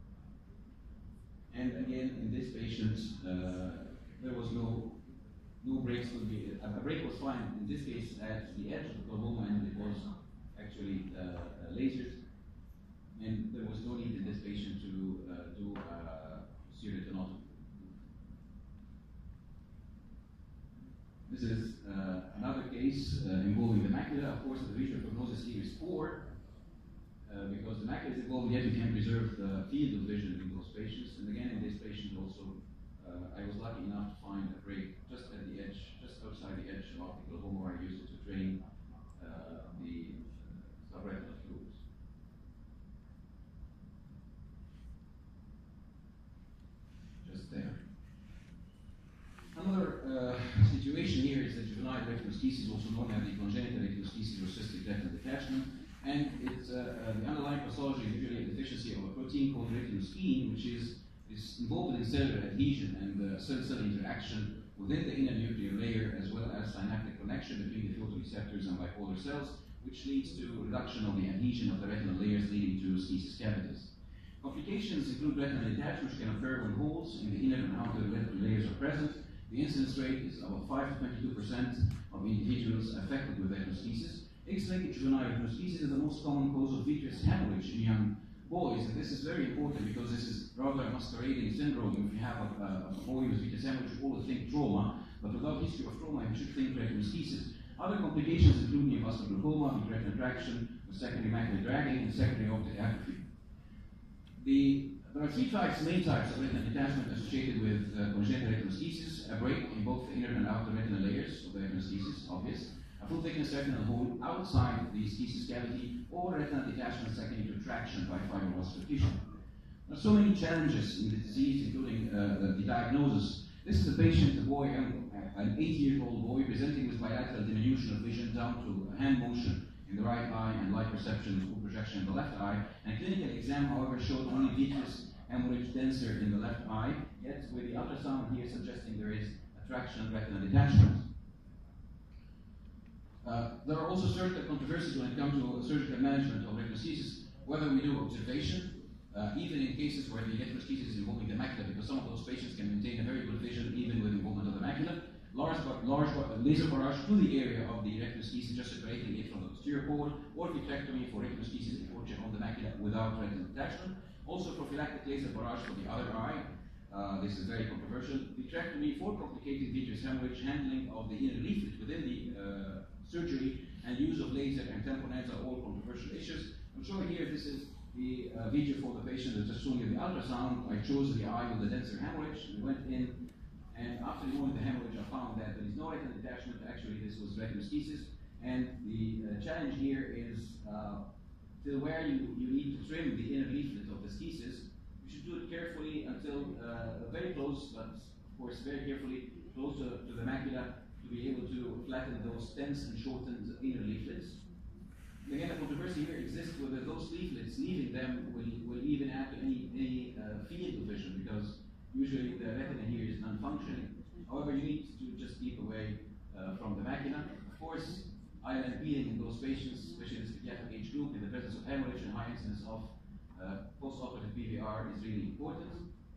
And again, in this patient, uh, there was no no breaks. Would be a, a break was fine in this case at the edge of the glaucoma, and it was actually uh, uh, lasered. And there was no need in this patient to uh, do uh, posterior retinotomy. This is uh, another case uh, involving the macula. Of course, the visual prognosis here is poor uh, because the macula is involved, yet you can preserve the field of vision in those patients. And again, in this patient also, uh, I was lucky enough to find a break just at the edge, just outside the edge of the glaucoma, where I used it to drain uh, the subretinal fluids. Just there. Another uh, situation here is that juvenile retinoschisis, also known as the congenital retinoschisis or cystic retinal detachment, and it's, uh, uh, the underlying pathology is usually a deficiency of a protein called retinosquine, which is, is involved in cellular adhesion and uh, cell-cell interaction within the inner nuclear layer, as well as synaptic connection between the photoreceptors and bipolar cells, which leads to reduction of the adhesion of the retinal layers, leading to schisis cavities. Complications include retinal detachment, which can occur when holes in the inner and outer retinal layers are present. The incidence rate is about five to twenty-two percent of individuals affected with retinoschisis. X-linked juvenile retinoschisis is the most common cause of vitreous hemorrhage in young boys, and this is very important because this is rather a masquerading syndrome. If you have a, a, a boy with vitreous hemorrhage, you always think trauma, but without history of trauma, you should think retinoschisis. Other complications include neovascular glaucoma, vitreoretinal traction, with secondary macular dragging, and secondary optic atrophy. The There are three types, main types of retinal detachment associated with uh, congenital retinoschisis: a break in both the inner and outer retinal layers of the retinoschisis, obvious; a full thickness retinal hole outside the schisis cavity; or retinal detachment secondary to traction by fibrovascular tissue. There are so many challenges in the disease, including uh, the, the diagnosis. This is a patient, a boy, an eight-year-old boy, presenting with bilateral diminution of vision down to hand motion in the right eye and light perception and full projection in the left eye. And clinical exam, however, showed only vitreous hemorrhage denser in the left eye, yet with the ultrasound here suggesting there is attraction retinal detachment. Uh, there are also certain controversies when it comes to surgical management of retinoschisis, whether we do observation, uh, even in cases where the retinoschisis is involving the macula, because some of those patients can maintain a very good vision even with involvement of the macula. Large, large laser barrage to the area of the retinoschisis, just separating it from the posterior pole, or vitrectomy for retinoschisis on the macula without retinal detachment. Also prophylactic laser barrage for the other eye. Uh, this is very controversial. Vitrectomy for complicated vitreous hemorrhage, handling of the inner leaflet within the uh, surgery, and use of laser and tamponades are all controversial issues. I'm showing here, this is the uh, video for the patient that's just showing you the ultrasound. I chose the eye with the denser hemorrhage. We went in, and after removing the hemorrhage, I found that there is no retinal detachment. Actually, this was retinoschisis. And the uh, challenge here is uh, till where you, you need to trim the inner leaflet of the schisis. You should do it carefully until uh, very close, but of course very carefully, close to, to the macula, to be able to flatten those tense and shortened inner leaflets. And again, the controversy here exists whether those leaflets, leaving them, will, will even add to any, any uh, field of vision, because usually the retina here is non-functioning. However, you need to just keep away uh, from the macula. Of course, I L N peeling in those patients, especially in the pediatric age group, in the presence of hemorrhage and high incidence of uh, post-operative P V R is really important.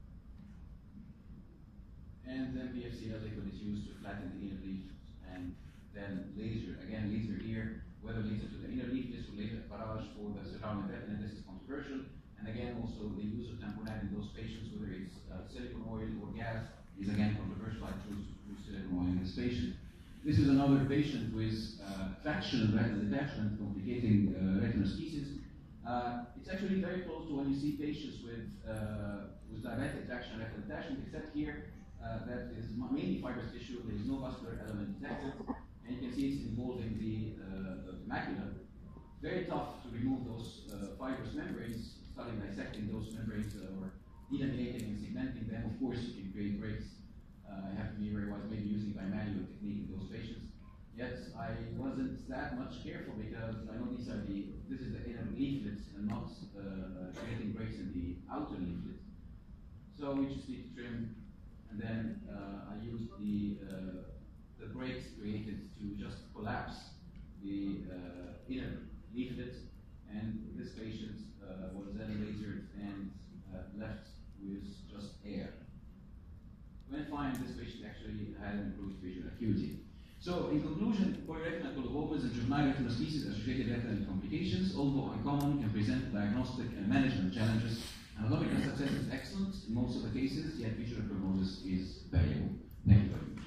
And then V F C L liquid is used to flatten the inner leaflet, and then laser, again laser here, whether laser to the inner leaflet or laser barrage for the surrounding retina. This is controversial. And again, also the use of tamponade in those patients, whether it's uh, silicone oil or gas, is again controversial. I chose to use silicone oil in this patient. This is another patient with uh, fractional retinal detachment complicating uh, retinoschisis. Uh, it's actually very close to when you see patients with, uh, with diabetic fractional retinal detachment, except here uh, that is mainly fibrous tissue, there is no vascular element detected, and you can see it's involving the, uh, the macula. Very tough to remove those uh, fibrous membranes, starting dissecting those membranes uh, or delaminating and segmenting them. Of course, you can create breaks. Uh, I have to be very wise, maybe using by manual technique in those patients. Yet I wasn't that much careful because I know these are the, this is the inner leaflets and not uh, creating breaks in the outer leaflet. So we just need to trim, and then uh, I used the, uh, the breaks created to just collapse the uh, inner leaflet, and this patient uh, was then lasered and uh, left with just air. When fine, this patient actually had an improved visual acuity. So, in conclusion, polyretinal coloboma and juvenile retinoschisis associated retinal complications, although uncommon, can present diagnostic and management challenges. Anatomical success is excellent in most of the cases, yet visual prognosis is variable. Thank you very much.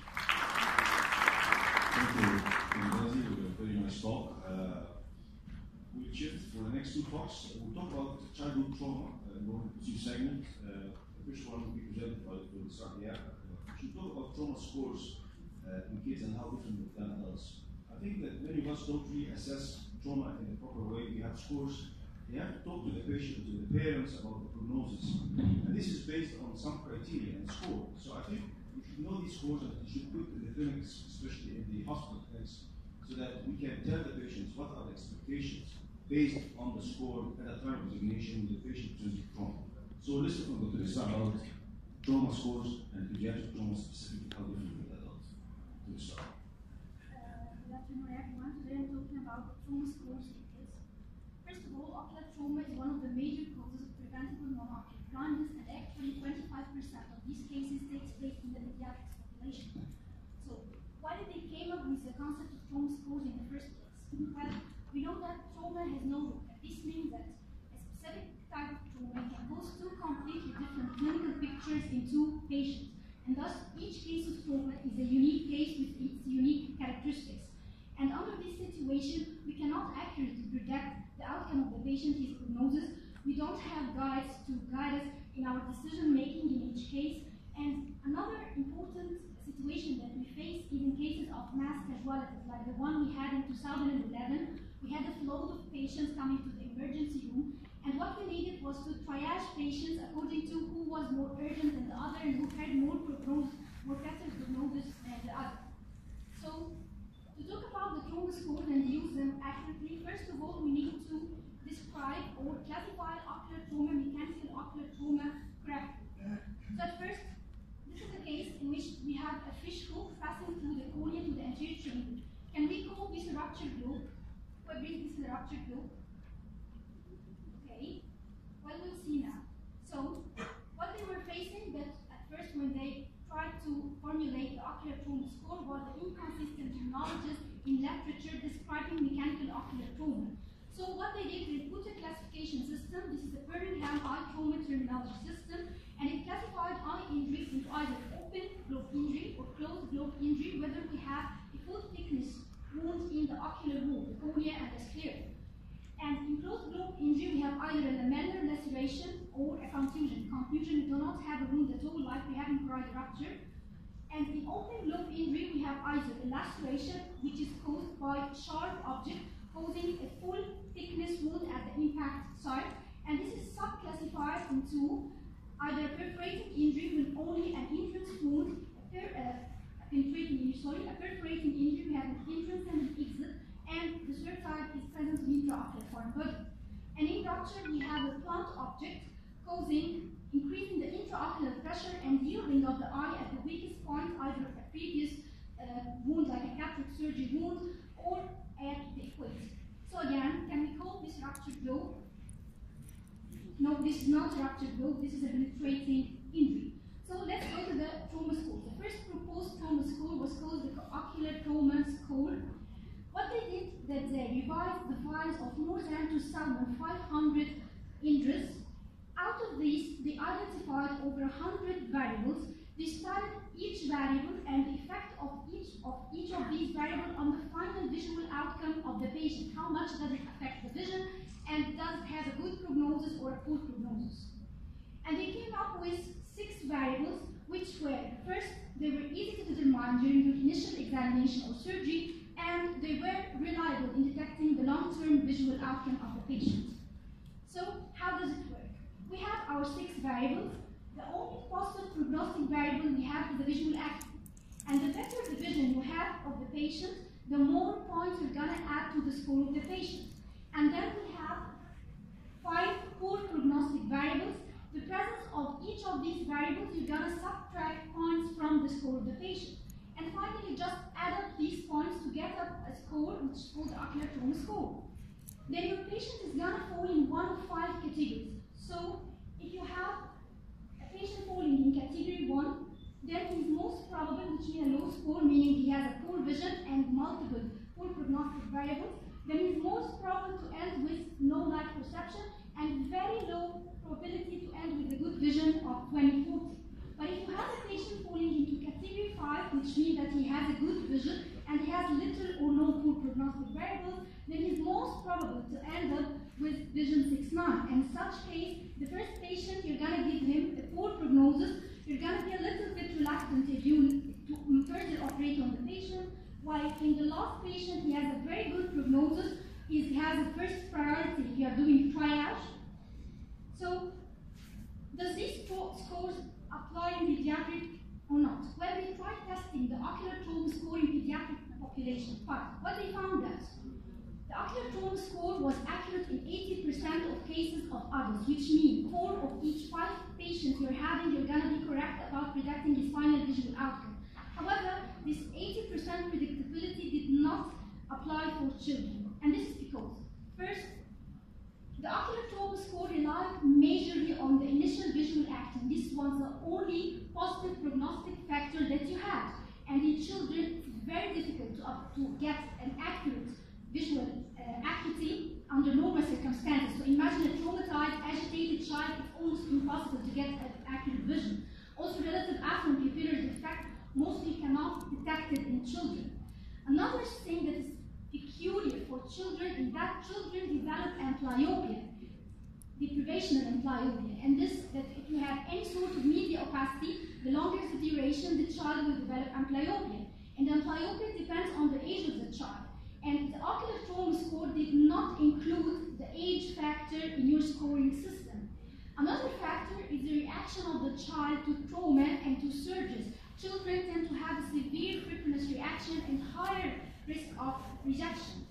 Thank you, Ngazi, with a very nice talk. Uh, we'll shift for the next two talks. We'll talk about childhood trauma in one two segments. Uh, the first one will be presented by Doctor Sadia. We should talk about trauma scores uh, in kids and how different than adults. I think that many of us don't really assess trauma in a proper way. We have scores. You have to talk to the patient, to the parents about the prognosis. And this is based on some criteria and score. So I think we should know these scores and we should put in the clinics, especially in the hospital clinics, so that we can tell the patients what are the expectations based on the score at a time of examination with the patient presents trauma. So listen from Doctor Issa about trauma scores and pediatric trauma specifically, how different with adults. To start. Uh, good afternoon, everyone. Today I'm talking about trauma scores in kids. First of all, ocular trauma is one of the major causes of preventable non-ocular blindness, and actually twenty-five percent of these cases takes place in the pediatric population. So, why did they came up with the concept of trauma scores in the first place? Well, we know that trauma has no root. This means that a specific type of trauma can cause two completely different clinical pictures in two patients, and thus each case of trauma is a unique case with its unique characteristics. And under this situation, we cannot accurately predict the outcome of the patient, his prognosis. We don't have guides to guide us in our decision making in each case. And another important situation that we face is in cases of mass casualties, like the one we had in two thousand eleven. We had a flood of patients coming to the emergency room, and what we needed was to triage patients according to who was more urgent than the other and who had more prognosis, more better prognosis than the other. So, to talk about the trauma scores and use them accurately, first of all, we need to describe or classify ocular trauma, mechanical ocular trauma correctly. So at first, this is a case in which we have a fish hook passing through the cornea to the anterior chamber. Can we call this a ruptured globe? Who agrees this is a ruptured globe? Okay. Well, we'll see now. So, what they were facing that at first when they tried to formulate the ocular trauma score was the inconsistent terminologies in literature describing mechanical ocular trauma. So what they did, they put a classification system. This is the Birmingham Eye Trauma Terminology System, and it classified eye injury into either open globe injury or closed globe injury, whether we have a full thickness wound in the ocular wall, the cornea and the sclera. And in closed globe injury, we have either a lamellar laceration or a contusion. Contusion, we do not have a wound at all, like we have in choroidal rupture. And in open globe injury, we have either a laceration, which is caused by a sharp object, causing a full thickness wound at the impact site. And this is subclassified into either a perforating injury with only an entrance wound, a, per, uh, a penetrating injury, sorry, a perforating injury, we have an entrance and an exit, and the third type is present in intraocular foreign body. And in rupture, we have a blunt object causing, increasing the intraocular pressure and yielding of the eye at the weakest point, either a previous uh, wound like a cataract surgery wound or at the equator. So again, can we call this ruptured globe? No, this is not a ruptured globe, this is a penetrating injury. So let's go to the trauma score. The first proposed trauma score was called the ocular trauma score. What they did, that they revised the files of more than two thousand five hundred injuries. Out of these, they identified over one hundred variables. They studied each variable and the effect of each of each of these variable on the final visual outcome of the patient. How much does it affect the vision, and does it have a good prognosis or a poor prognosis? And they came up with six variables, which were, first, they were easy to determine during the initial examination or surgery, and they were reliable in detecting the long-term visual outcome of the patient. So, how does it work? We have our six variables. The only positive prognostic variable we have is the visual acuity. And the better the vision you have of the patient, the more points you're gonna add to the score of the patient. And then we have five poor prognostic variables. The presence of each of these variables, you're gonna subtract points from the score of the patient. And finally, just add up these points to get up a score, which is called the ocular trauma score. Then your patient is gonna fall in one of five categories. So, if you have a patient falling in category one, then he is most probable, which means a low score, meaning he has a poor vision and multiple poor prognostic variables. Then he is most probable to end with no light perception and very low probability to end with a good vision of twenty forty. But if you have a patient falling into category five, which means that he has a good vision and he has little or no poor prognostic variables, then he is most probable to end up with vision six nine. And in such case, the first patient, you're going to give him a poor prognosis. You're going to be a little bit reluctant if you to further operate on the patient, while in the last patient, he has a very good prognosis. He has a first priority if you are doing triage. So, does these scores apply in pediatric or not? Well, they tried testing the ocular trauma score in pediatric population, but what they found that the ocular trauma score was accurate in eighty percent of cases of adults, which means four of each five patients you're having, you're going to be correct about predicting his final visual outcome. However, this eighty percent predictability did not apply for children, and this is because, first, the ocular trauma score relied majorly on the initial visual acuity. This was the only positive prognostic factor that you had. And in children, it's very difficult to, uh, to get an accurate visual uh, acuity under normal circumstances. So imagine a traumatized, agitated child, it's almost impossible to get an accurate vision. Also, relative affluent pupillary defect mostly cannot be detected in children. Another thing that is peculiar for children is that children develop amblyopia, deprivation of amblyopia, and this, that if you have any sort of media opacity, the longer the duration, the child will develop amblyopia. And amblyopia depends on the age of the child. And the ocular trauma score did not include the age factor in your scoring system. Another factor is the reaction of the child to trauma and to surges. Children tend to have a severe fibrillous reaction and higher risk of rejection.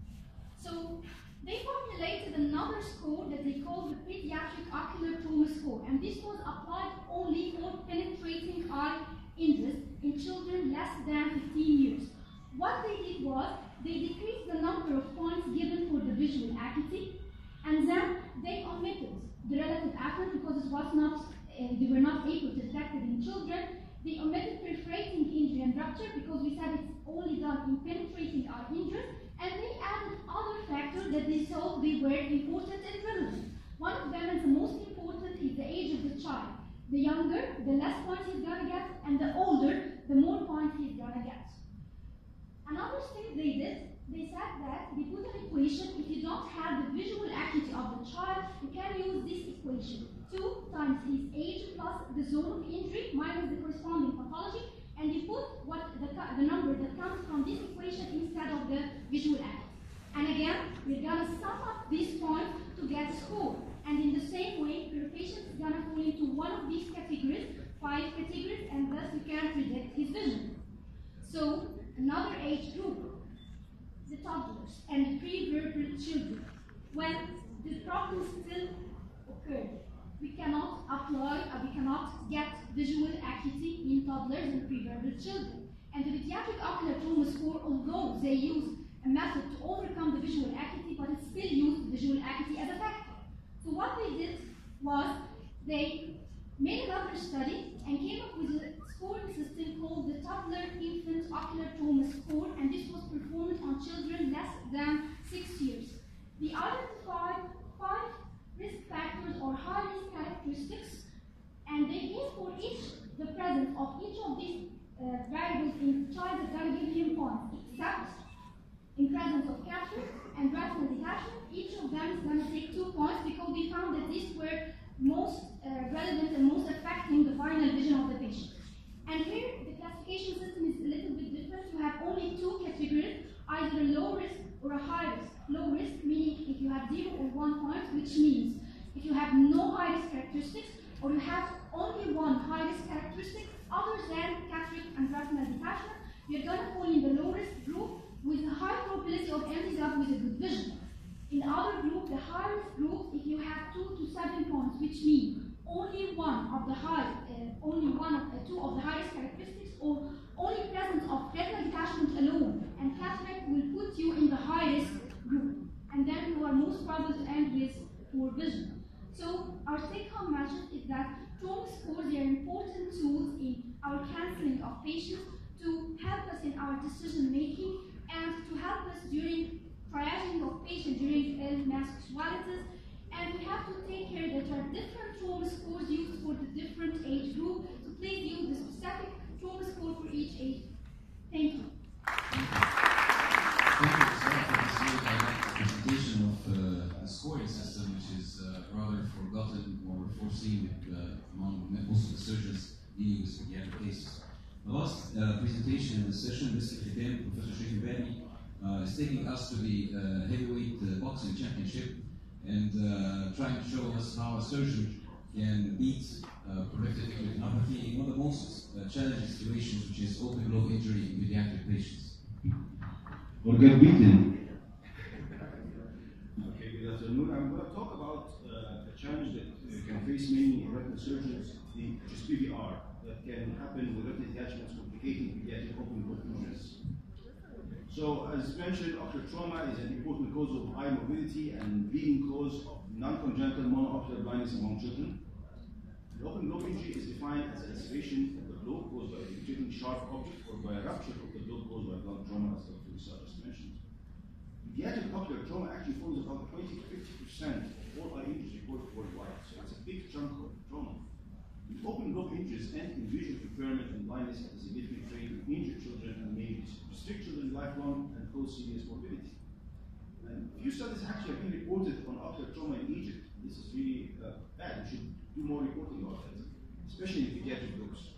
So they formulated another score that they called the pediatric ocular trauma score, and this was applied only for penetrating eye injuries in children less than fifteen years. What they did was they decreased the number of points given for the visual acuity, and then they omitted the relative affluent because it was not, uh, they were not able to detect it in children. They omitted perforating injury and rupture because we said it's only done in penetrating eye injury, and they added other factors that they thought they were important and relevant. One of them, and the most important, is the age of the child. The younger, the less points he's gonna get, and the older, the more points he's gonna get. Another thing they did, they said that they put an equation. If you don't have the visual acuity of the child, you can use this equation. two times his age plus the zone of injury minus the corresponding pathology, and you put what the, the number that comes from this equation instead of the visual acuity. And again, we're going to sum up these points to get a score. And in the same way, your patient is going to fall into one of these categories, five categories, and thus you can predict his vision. So, another age group, the toddlers and the pre-verbal children. When the problem still occurred, we cannot apply, or we cannot get visual acuity in toddlers and pre-verbal children. And the pediatric ocular trauma score, although they use a method to overcome the visual acuity, but it still used visual acuity as a factor. So what they did was they made another study and came up with a scoring system called the Toddler Infant Ocular Trauma Score, and this was performed on children less than six years. They identified five risk factors or high risk characteristics, and they gave for each the presence of each of these uh, variables in the child is going to give him points, except in presence of cataract and retinal detachment. Each of them is going to take two points because we found that these were most uh, relevant and most affecting the final vision of the patient. And here, the classification system is a little bit different. You have only two categories, either a low risk or a high risk. Low risk meaning if you have zero or one point, which means if you have no high risk characteristics or you have only one high risk characteristic other than cataract and retinal detachment, you're going to fall in the low risk group with a high probability of ending up with a good vision. In the other group, the high risk group, if you have two to seven points, which means only one of the high, uh, only one of uh, two of the highest characteristics, or only presence of retinal detachment alone, and cataract will put you in the high risk group, and then you are most probable to end with poor vision. So our take-home message is that trauma scores are important tools in our counseling of patients to help us in our decision making and to help us during triaging of patients during ill mass sexualities. And we have to take care that there are different trauma scores used for the different age group. So please use the specific trauma score for each age. Thank you. Thank you for the presentation of uh, the scoring system, which is uh, rather forgotten or foreseen with, uh, among most of the surgeons dealing with pediatric cases. The last uh, presentation in the session, Mister Khitam, Professor Sheikh Bani, uh, is taking us to the uh, heavyweight uh, boxing championship and uh, trying to show us how a surgeon can beat uh, proliferative retinopathy in one of the most uh, challenging situations, which is open globe injury in pediatric patients. Or get beaten. Okay, good afternoon. I'm going to talk about uh, a challenge that uh, can face many retinal surgeons, the, which is P V R, that can happen with retinal detachments complicating pediatric open globe injuries. So, as mentioned, ocular trauma is an important cause of eye morbidity and leading cause of non-congenital monoocular blindness among children. The open globe injury is defined as a laceration of the globe caused by a penetrating sharp object or by a rupture of the globe caused by blunt trauma, as Doctor Issa just mentioned. Pediatric ocular trauma actually forms about twenty to fifty percent of all eye injuries reported worldwide, so it's a big chunk of trauma. The open globe injuries end in visual impairment and blindness at a significant rate in injured children and may restrict children lifelong and cause serious morbidity. And few studies actually have been reported on ocular trauma in Egypt. This is really uh, bad. We should do more reporting about it, especially in pediatric groups.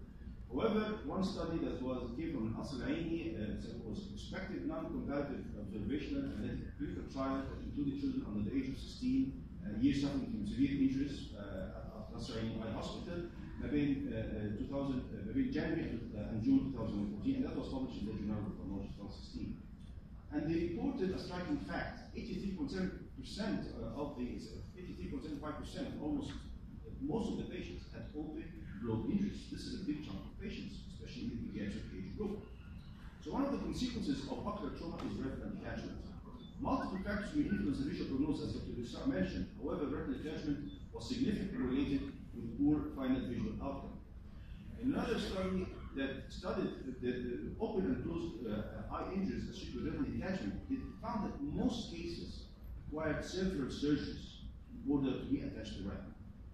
However, one study that was came from Al Aini uh, was a prospective non-comparative observational and clinical trial that included children under the age of sixteen uh, years suffering from severe injuries uh, at Al Aini Eye Hospital between uh, two thousand, uh, between January and June two thousand fourteen, and that was published in the Journal of Ophthalmology twenty sixteen. And they reported a striking fact: eighty-three point seven percent of the eighty-three point seven five percent, almost most of the patients had open globe injuries. This is a big chunk of patients, especially in the pediatric age group. So one of the consequences of ocular trauma is retinal detachment. Multiple factors may influence the visual prognosis, as Doctor Issa mentioned. However, retinal detachment was significantly related with poor final visual outcome. In another study that studied the, the, the open and closed uh, eye injuries associated with retinal detachment, it found that most cases required several surgeries in order to reattach the retina.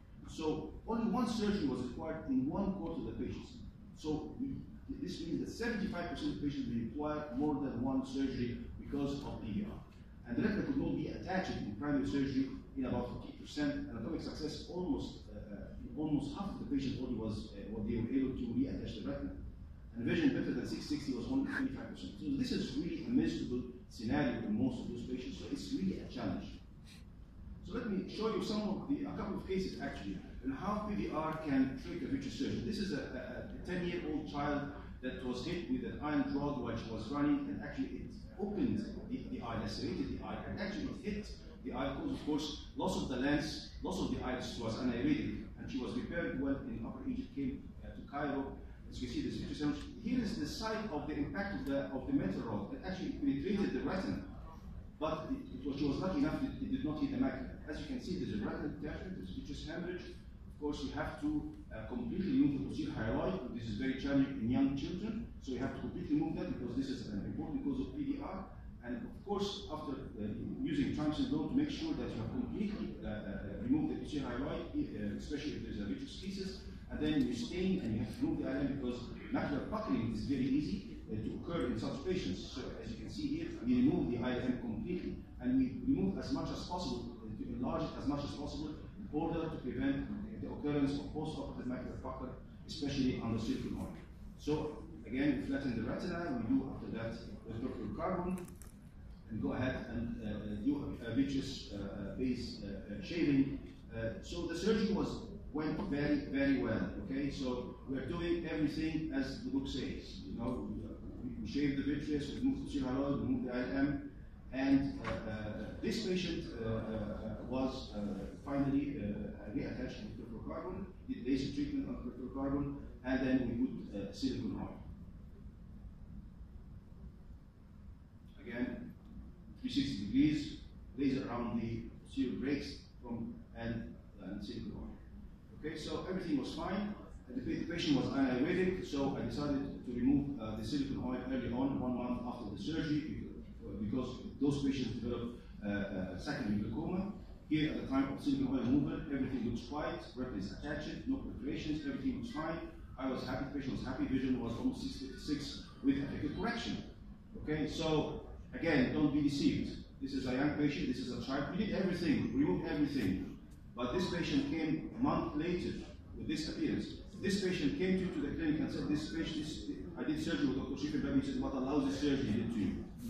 So only one surgery was required in one quarter of the patients. So we, this means that seventy-five percent of patients will require more than one surgery because of P V R. And the retina could not be attached in primary surgery in about fifty percent. Anatomic success almost uh, almost half of the patients only was uh, what they were able to reattach the retina. And vision better than six sixty was only twenty-five percent. So this is really a miserable scenario in most of those patients. So it's really a challenge. So let me show you some of the, a couple of cases actually, and how P V R can trick a vitreous surgeon. This is a ten-year-old child that was hit with an iron rod while she was running, and actually it opened the, the eye, lacerated the eye, and actually it hit the eye, caused, of course, loss of the lens, loss of the eye was annihilated, and she was repaired when in Upper Egypt came uh, to Cairo. As you can see, this vitreous hemorrhage. Here is the site of the impact of the of the metal rod that actually penetrated the retina. But it, it was, she was lucky enough that it did not hit the macula. As you can see, there's a retinal detachment, there's vitreous hemorrhage. Of course, you have to uh, completely remove the posterior hyaloid. This is very challenging in young children, so you have to completely remove that because this is an important cause of P V R. And of course, after uh, using Tramp syndrome to make sure that you have completely uh, uh, removed the posterior hyaloid, uh, especially if there's a vitreous thesis, and then you stain and you have to remove the eyelid because macular puckering is very easy. uh, to occur in such patients. So as you can see here, we remove the I L M completely, and we remove as much as possible, uh, to enlarge it as much as possible, in order to prevent the occurrence of postoperative macular pucker, especially under silicone oil. So again, we flatten the retina, we do after that with perchlorate carbon, and go ahead and uh, do a vitreous uh, base uh, shaving. Uh, so the surgery was went very, very well. Okay, so we are doing everything as the book says. You know, we, we shave the vitreous, we remove the ceruloid, we remove the I L M, and uh, uh, this patient uh, uh, was uh, finally uh, reattached to perfluorocarbon, did laser treatment on perfluorocarbon, and then we put uh, silicone oil. Again, three hundred sixty degrees, laser around the posterior breaks from and, and silicone oil. Okay, so everything was fine. The, the patient was anionic, so I decided to remove uh, the silicone oil early on, one month after the surgery, because, because those patients developed uh, uh, secondary glaucoma. Here at the time of silicone oil removal, everything looks quiet, retina is attached, no perforations, everything was fine. I was happy, the patient was happy, vision was almost sixty-six with effective correction. Okay, so again, don't be deceived. This is a young patient, this is a child. We did everything, we removed everything. But this patient came a month later with this appearance. This patient came to, to the clinic and said, this patient, this, I did surgery with Doctor Shifrin. He said, what a lousy surgery did to you.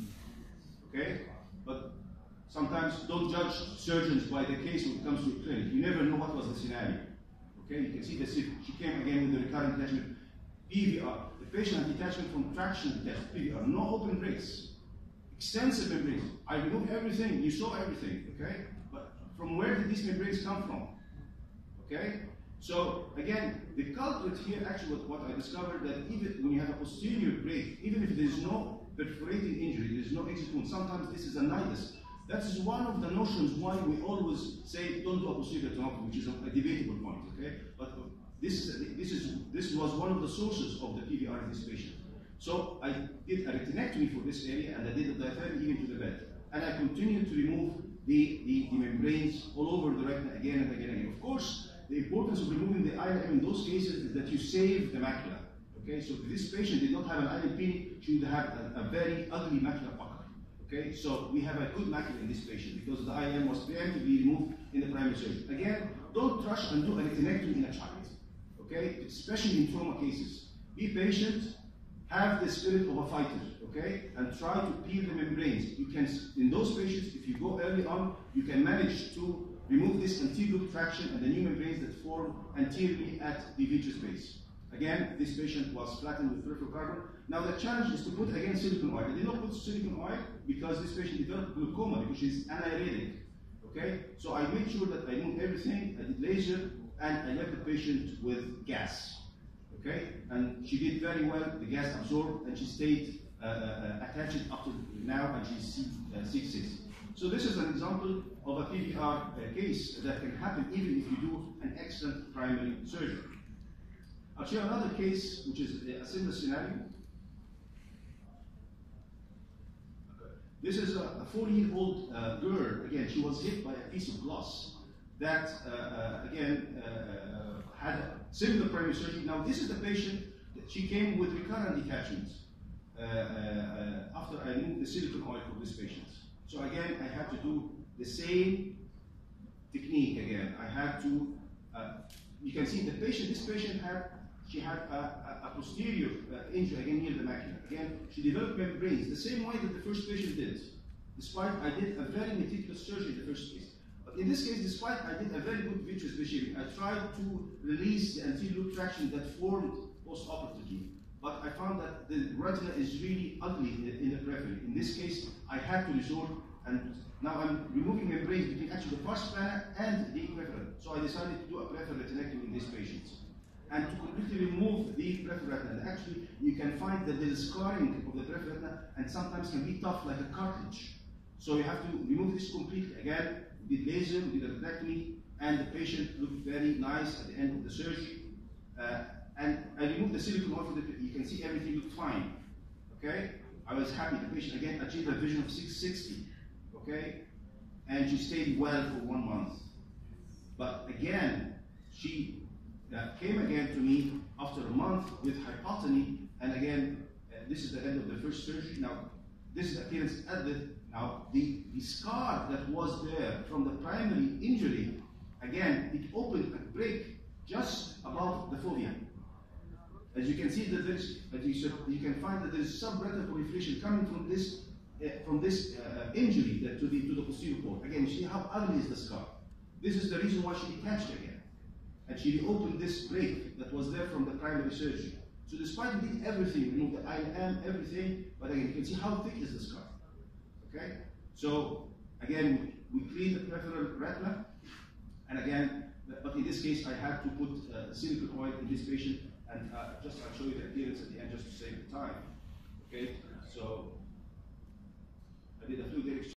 Okay? But sometimes don't judge surgeons by the case when it comes to a clinic. You never know what was the scenario. Okay? You can see this. She came again with the recurrent detachment. P V R. The patient had detachment from traction detachment. P V R. No open breaks. Extensive membranes. I removed everything. You saw everything. Okay? But from where did these membranes come from? Okay? So again, the culprit here actually what, what I discovered that even when you have a posterior break, even if there is no perforating injury, there is no exit wound, sometimes this is a nidus. That is one of the notions why we always say don't do a posterior retinopathy, which is a, a debatable point. Okay? But this is this is this was one of the sources of the P V R in this patient. So I did a retinectomy for this area, and I did a diaphragm even to the bed, and I continued to remove the, the, the membranes all over the retina again and again and again. Of course, the importance of removing the I L M in those cases is that you save the macula. Okay, so if this patient did not have an I L M peeling, she would have a, a very ugly macular pucker. Okay, so we have a good macula in this patient because the I L M was preemptively removed in the primary surgery. Again, don't rush and do a retinectomy in a child. Okay, especially in trauma cases. Be patient, have the spirit of a fighter. Okay, and try to peel the membranes. You can, in those patients, if you go early on, you can manage to remove this anterior traction and the new membranes that form anteriorly at the vitreous base. Again, this patient was flattened with perfluorocarbon. Now the challenge is to put again silicone oil. I did not put silicone oil because this patient developed glaucoma because she's anionic. Okay, so I made sure that I removed everything. I did laser and I left the patient with gas. Okay, and she did very well. The gas absorbed and she stayed uh, uh, attached up to now, and she's uh, six six. So this is an example of a P V R uh, case that can happen even if you do an excellent primary surgery. I'll show another case which is a similar scenario. This is a, a four-year-old uh, girl. Again, she was hit by a piece of glass that, uh, uh, again, uh, had a similar primary surgery. Now, this is the patient that she came with recurrent detachments uh, uh, uh, after I removed the silicone oil for this patient. So again, I had to do the same technique again. I had to, uh, you can see the patient, this patient had, she had a, a, a posterior uh, injury again near the macula. Again, she developed membranes the same way that the first patient did. Despite I did a very meticulous surgery in the first case. But in this case, despite I did a very good vitreous shaving, I tried to release the anterior loop traction that formed post-operatively. But I found that the retina is really ugly in the, in the periphery. In this case, I had to resort, and now I'm removing membranes between actually the pars plana and the peripheral. So I decided to do a peripheral retinectomy in these patients. And to completely remove the peripheral retina. And actually, you can find that there is scarring of the peripheral retina and sometimes can be tough like a cartilage. So you have to remove this completely. Again, we did laser, we did a retinectomy, and the patient looked very nice at the end of the surgery. Uh, and I removed the silicone oil for the, you can see everything looked fine. Okay? I was happy. The patient again achieved a vision of six sixty. Okay? And she stayed well for one month. But again, she uh, came again to me after a month with hypotony, and again, uh, this is the end of the first surgery. Now, this is the appearance at the, now, the, the scar that was there from the primary injury, again, it opened a break just above the fovea. As you can see, that there's, as you, should, you can find that there is subretinal proliferation coming from this, uh, from this uh, injury that to the to the posterior port. Again, you see how ugly is the scar. This is the reason why she detached again, and she reopened this break that was there from the primary surgery. So despite we did everything, remove the I M, everything, but again, you can see how thick is the scar. Okay? So again, we clean the peripheral retina, and again, but in this case, I had to put uh, silicone oil in this patient, and uh, just I'll show you the appearance at the end just to save the time. Okay? So I did a fluid exchange.